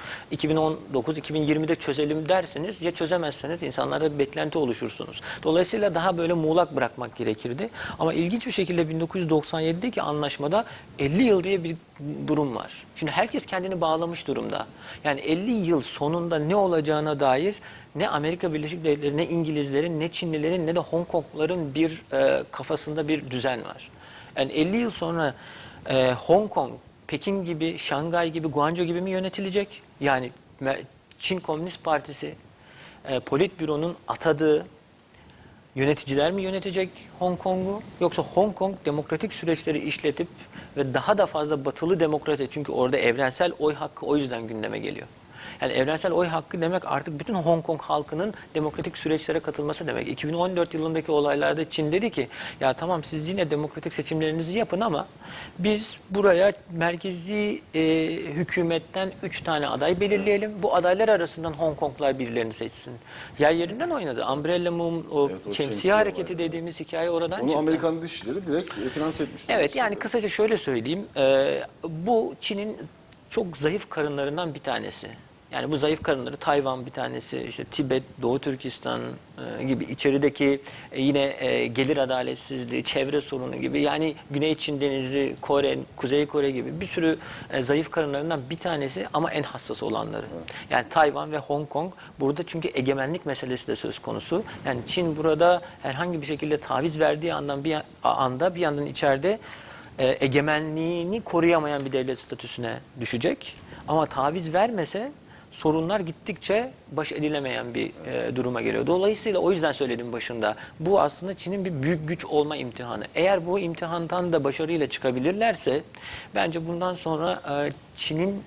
2019-2020'de çözelim derseniz, ya çözemezseniz insanlarda bir beklenti oluşursunuz. Dolayısıyla daha böyle muğlak bırakmak gerekirdi. Ama ilginç bir şekilde 1997'deki anlaşmada 50 yıl diye bir durum var. Şimdi herkes kendini bağlamış durumda. Yani 50 yıl sonunda ne olacağına dair ne Amerika Birleşik Devletleri, ne İngilizlerin, ne Çinlilerin, ne de Hong Kongluların bir kafasında bir düzen var. Yani 50 yıl sonra Hong Kong, Pekin gibi, Şangay gibi, Guangzhou gibi mi yönetilecek? Yani Çin Komünist Partisi, Politbüro'nun atadığı yöneticiler mi yönetecek Hong Kong'u? Yoksa Hong Kong demokratik süreçleri işletip ve daha da fazla batılı demokrasi, çünkü orada evrensel oy hakkı o yüzden gündeme geliyor. Yani evrensel oy hakkı demek artık bütün Hong Kong halkının demokratik süreçlere katılması demek. 2014 yılındaki olaylarda Çin dedi ki ya tamam siz yine demokratik seçimlerinizi yapın ama biz buraya merkezi hükümetten 3 tane aday belirleyelim. Bu adaylar arasından Hong Konglular birilerini seçsin. Yer yerinden oynadı. Umbrella Mum, o şemsiye hareketi dediğimiz hikaye oradan çıktı. Onu Amerikan dışişleri direkt finanse etmişler. Evet, yani kısaca şöyle söyleyeyim. Bu Çin'in çok zayıf karınlarından bir tanesi. Yani bu zayıf karınları Tayvan bir tanesi, işte Tibet, Doğu Türkistan gibi içerideki yine gelir adaletsizliği, çevre sorunu gibi, yani Güney Çin Denizi, Kore, Kuzey Kore gibi bir sürü zayıf karınlarından bir tanesi ama en hassas olanları. Yani Tayvan ve Hong Kong burada, çünkü egemenlik meselesi de söz konusu. Yani Çin burada herhangi bir şekilde taviz verdiği anda bir yandan içeride egemenliğini koruyamayan bir devlet statüsüne düşecek. Ama taviz vermese sorunlar gittikçe baş edilemeyen bir duruma geliyor. Dolayısıyla o yüzden söyledim başında. Bu aslında Çin'in bir büyük güç olma imtihanı. Eğer bu imtihandan da başarıyla çıkabilirlerse bence bundan sonra Çin'in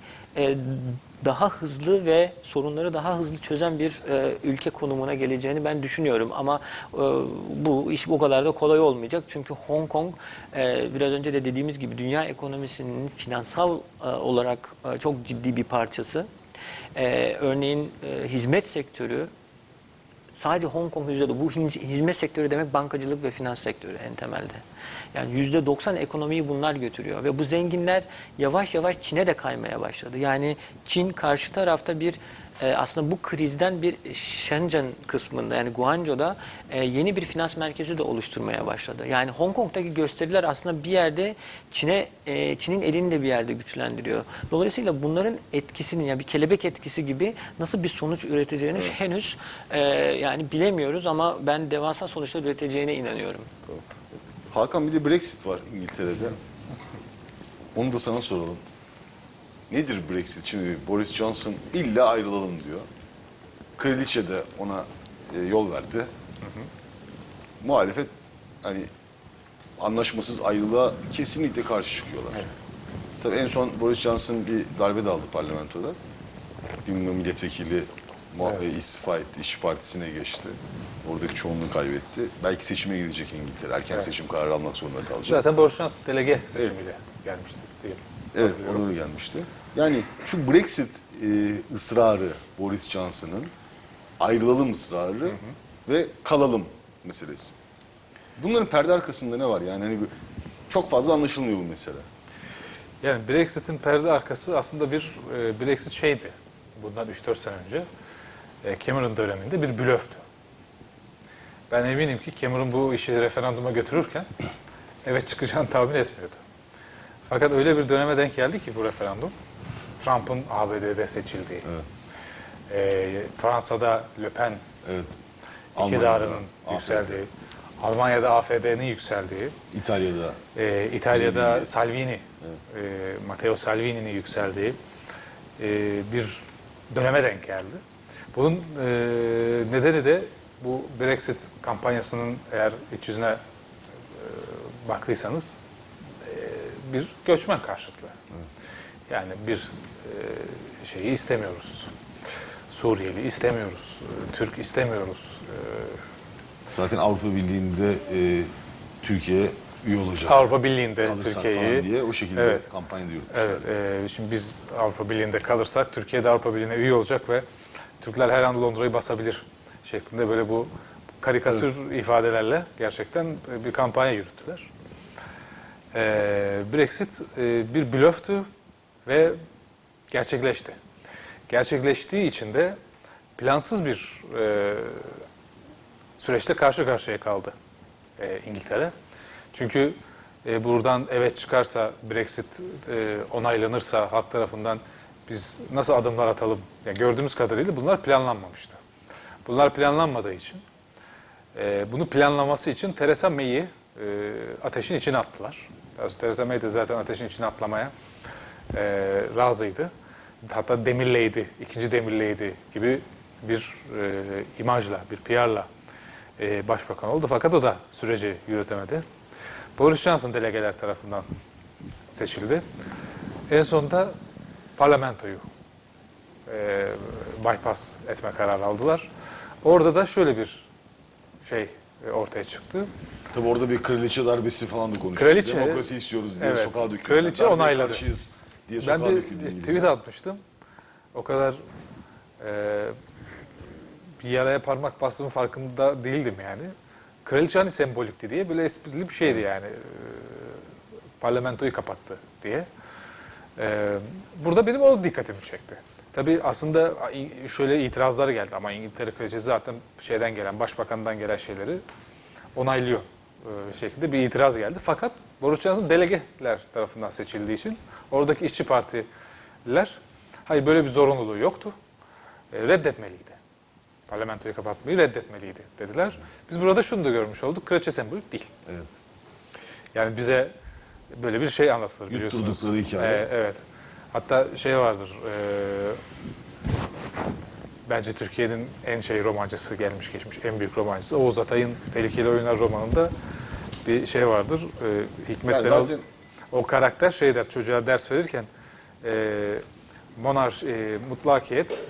daha hızlı ve sorunları daha hızlı çözen bir ülke konumuna geleceğini ben düşünüyorum. Ama bu iş bu kadar da kolay olmayacak. Çünkü Hong Kong biraz önce de dediğimiz gibi dünya ekonomisinin finansal olarak çok ciddi bir parçası. Örneğin hizmet sektörü, sadece Hong Kong %10. Bu hizmet sektörü demek bankacılık ve finans sektörü en temelde. Yani %90 ekonomiyi bunlar götürüyor ve bu zenginler yavaş yavaş Çin'e de kaymaya başladı. Yani Çin karşı tarafta bir aslında bu krizden bir Shenzhen kısmında, yani Guangzhou'da yeni bir finans merkezi de oluşturmaya başladı. Yani Hong Kong'daki gösteriler aslında bir yerde Çin'in elini de bir yerde güçlendiriyor. Dolayısıyla bunların etkisini, yani bir kelebek etkisi gibi nasıl bir sonuç üreteceğini henüz yani bilemiyoruz ama ben devasa sonuçlar üreteceğine inanıyorum. Tamam. Hakan, bir de Brexit var İngiltere'de. Onu da sana soralım. Nedir Brexit? Şimdi Boris Johnson illa ayrılalım diyor. Kraliçe de ona yol verdi. Muhalefet hani anlaşmasız ayrılığa kesinlikle karşı çıkıyorlar. Evet. Tabii en son Boris Johnson bir darbe de aldı parlamentoda. Bir milletvekili istifa etti, İşçi Partisi'ne geçti. Oradaki çoğunluğu kaybetti. Belki seçime gidecek İngiltere. Erken seçim kararı almak zorunda kalacak. Zaten Boris Johnson delege seçimiyle gelmişti diye. Evet, o da öyle gelmişti. Yani şu Brexit ısrarı, Boris Johnson'ın ayrılalım ısrarı ve kalalım meselesi. Bunların perde arkasında ne var? Yani hani çok fazla anlaşılmıyor bu mesele. Yani Brexit'in perde arkası aslında bir Brexit şeydi. Bundan 3-4 sene önce Cameron döneminde bir blöftü. Ben eminim ki Cameron bu işi referanduma götürürken evet çıkacağını tahmin etmiyordu. Fakat öyle bir döneme denk geldi ki bu referandum, Trump'ın ABD'de seçildiği, Fransa'da Le Pen iktidarının yükseldiği, Almanya'da AfD'nin yükseldiği, İtalya'da Salvini, Matteo Salvini'nin yükseldiği bir döneme denk geldi. Bunun nedeni de bu Brexit kampanyasının, eğer iç yüzüne baktıysanız, bir göçmen karşıtlığı. Yani bir şeyi istemiyoruz. Suriyeli istemiyoruz. Türk istemiyoruz. Zaten Avrupa Birliği'nde Türkiye üye olacak. Avrupa Birliği'nde Kalırsak Türkiye'yi diye o şekilde kampanya yürütmüşler. Evet, şimdi biz Avrupa Birliği'nde kalırsak Türkiye de Avrupa Birliği'ne üye olacak ve Türkler her an Londra'yı basabilir şeklinde böyle bu karikatür ifadelerle gerçekten bir kampanya yürüttüler. Brexit bir blöftü ve gerçekleşti. Gerçekleştiği için de plansız bir süreçle karşı karşıya kaldı İngiltere. Çünkü buradan evet çıkarsa, Brexit onaylanırsa halk tarafından biz nasıl adımlar atalım? Yani gördüğümüz kadarıyla bunlar planlanmamıştı. Bunlar planlanmadığı için, bunu planlaması için Theresa May'i ateşin içine attılar. Theresa May de zaten ateşin içine atlamaya razıydı. Hatta demirleydi, ikinci demirleydi gibi bir imajla, bir PR'la başbakan oldu. Fakat o da süreci yürütemedi. Boris Johnson delegeler tarafından seçildi. En sonunda parlamentoyu bypass etme kararı aldılar. Orada da şöyle bir şey ortaya çıktı. Tabii orada bir kraliçe darbesi falan da konuşuldu. Kraliçe, Demokrasi istiyoruz diye sokağa döküldü. Kraliçe onayladı. Karşıyız diye Ben sokağa de döküldü tweet atmıştım. O kadar bir yaraya parmak bastığımın farkında değildim yani. Kraliçe hani sembolikti diye böyle esprili bir şeydi yani. Parlamentoyu kapattı diye. Burada benim o dikkatimi çekti. Tabii aslında şöyle itirazlar geldi ama İngiltere Kraliçesi zaten şeyden gelen, başbakandan gelen şeyleri onaylıyor şeklinde bir itiraz geldi. Fakat Boris Johnson delegeler tarafından seçildiği için oradaki işçi partiler hayır böyle bir zorunluluğu yoktu. Reddetmeliydi. Parlamentoyu kapatmayı reddetmeliydi dediler. Biz burada şunu da görmüş olduk. Kraliçe sembolik değil. Evet. Yani bize böyle bir şey anlatılır biliyorsunuz. Yutturdukları hikaye. Evet. Hatta şey vardır. Bence Türkiye'nin en romancısı gelmiş geçmiş en büyük romancısı. Oğuz Atay'ın Tehlikeli Oyunlar romanında bir şey vardır. Hikmet Yani Beral, zaten o karakter şey der çocuğa ders verirken mutlakiyet,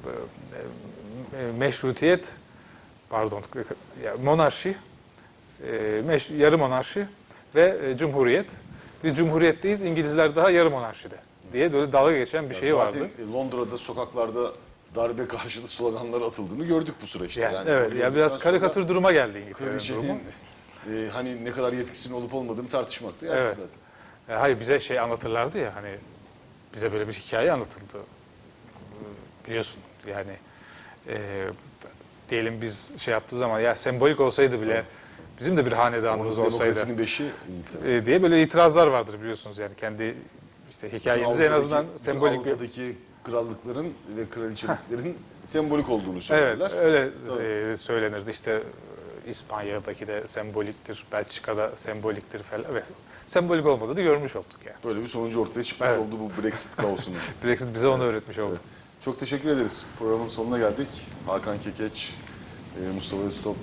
meşrutiyet, pardon, monarşi, yarı monarşi ve cumhuriyet. Biz cumhuriyetteyiz, İngilizler daha yarı monarşide diye böyle dalga geçen bir şey vardı. zaten Londra'da sokaklarda darbe karşıtı sloganlar atıldığını gördük bu süreçte. Yani, Yani evet, bunu ya biraz gördükten sonra karikatür duruma geldi İngiltere'nin durumu. kraliçenin hani ne kadar yetkisinin olup olmadığını tartışmakta yersiz Evet. zaten. Hayır bize şey anlatırlardı ya hani bize böyle bir hikaye anlatıldı. Biliyorsun yani diyelim biz şey yaptığı zaman ya sembolik olsaydı bile bizim de bir hanedanımız Orası olsaydı demokrasinin beşi İngiltere. diye böyle itirazlar vardır biliyorsunuz yani kendi işte hikayemizi en azından sembolik bir... Avrupa'daki krallıkların ve kraliçeliklerin sembolik olduğunu Evet söylerler. öyle Tabii. söylenirdi işte İspanya'daki de semboliktir, Belçika'da semboliktir falan ve sembolik olmadığını görmüş olduk yani. Böyle bir sonucu ortaya çıkmış Evet. oldu bu Brexit kaosunun. Brexit bize onu öğretmiş oldu. Çok teşekkür ederiz. Programın sonuna geldik. Hakan Kekeç, Mustafa Öztop,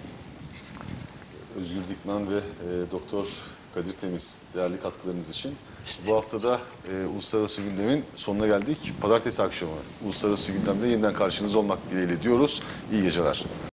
Özgür Dikmen ve Doktor Kadir Temiz değerli katkılarınız için. Bu haftada Uluslararası Gündem'in sonuna geldik. Pazartesi akşamı Uluslararası Gündem'de yeniden karşınızda olmak dileğiyle diyoruz. İyi geceler.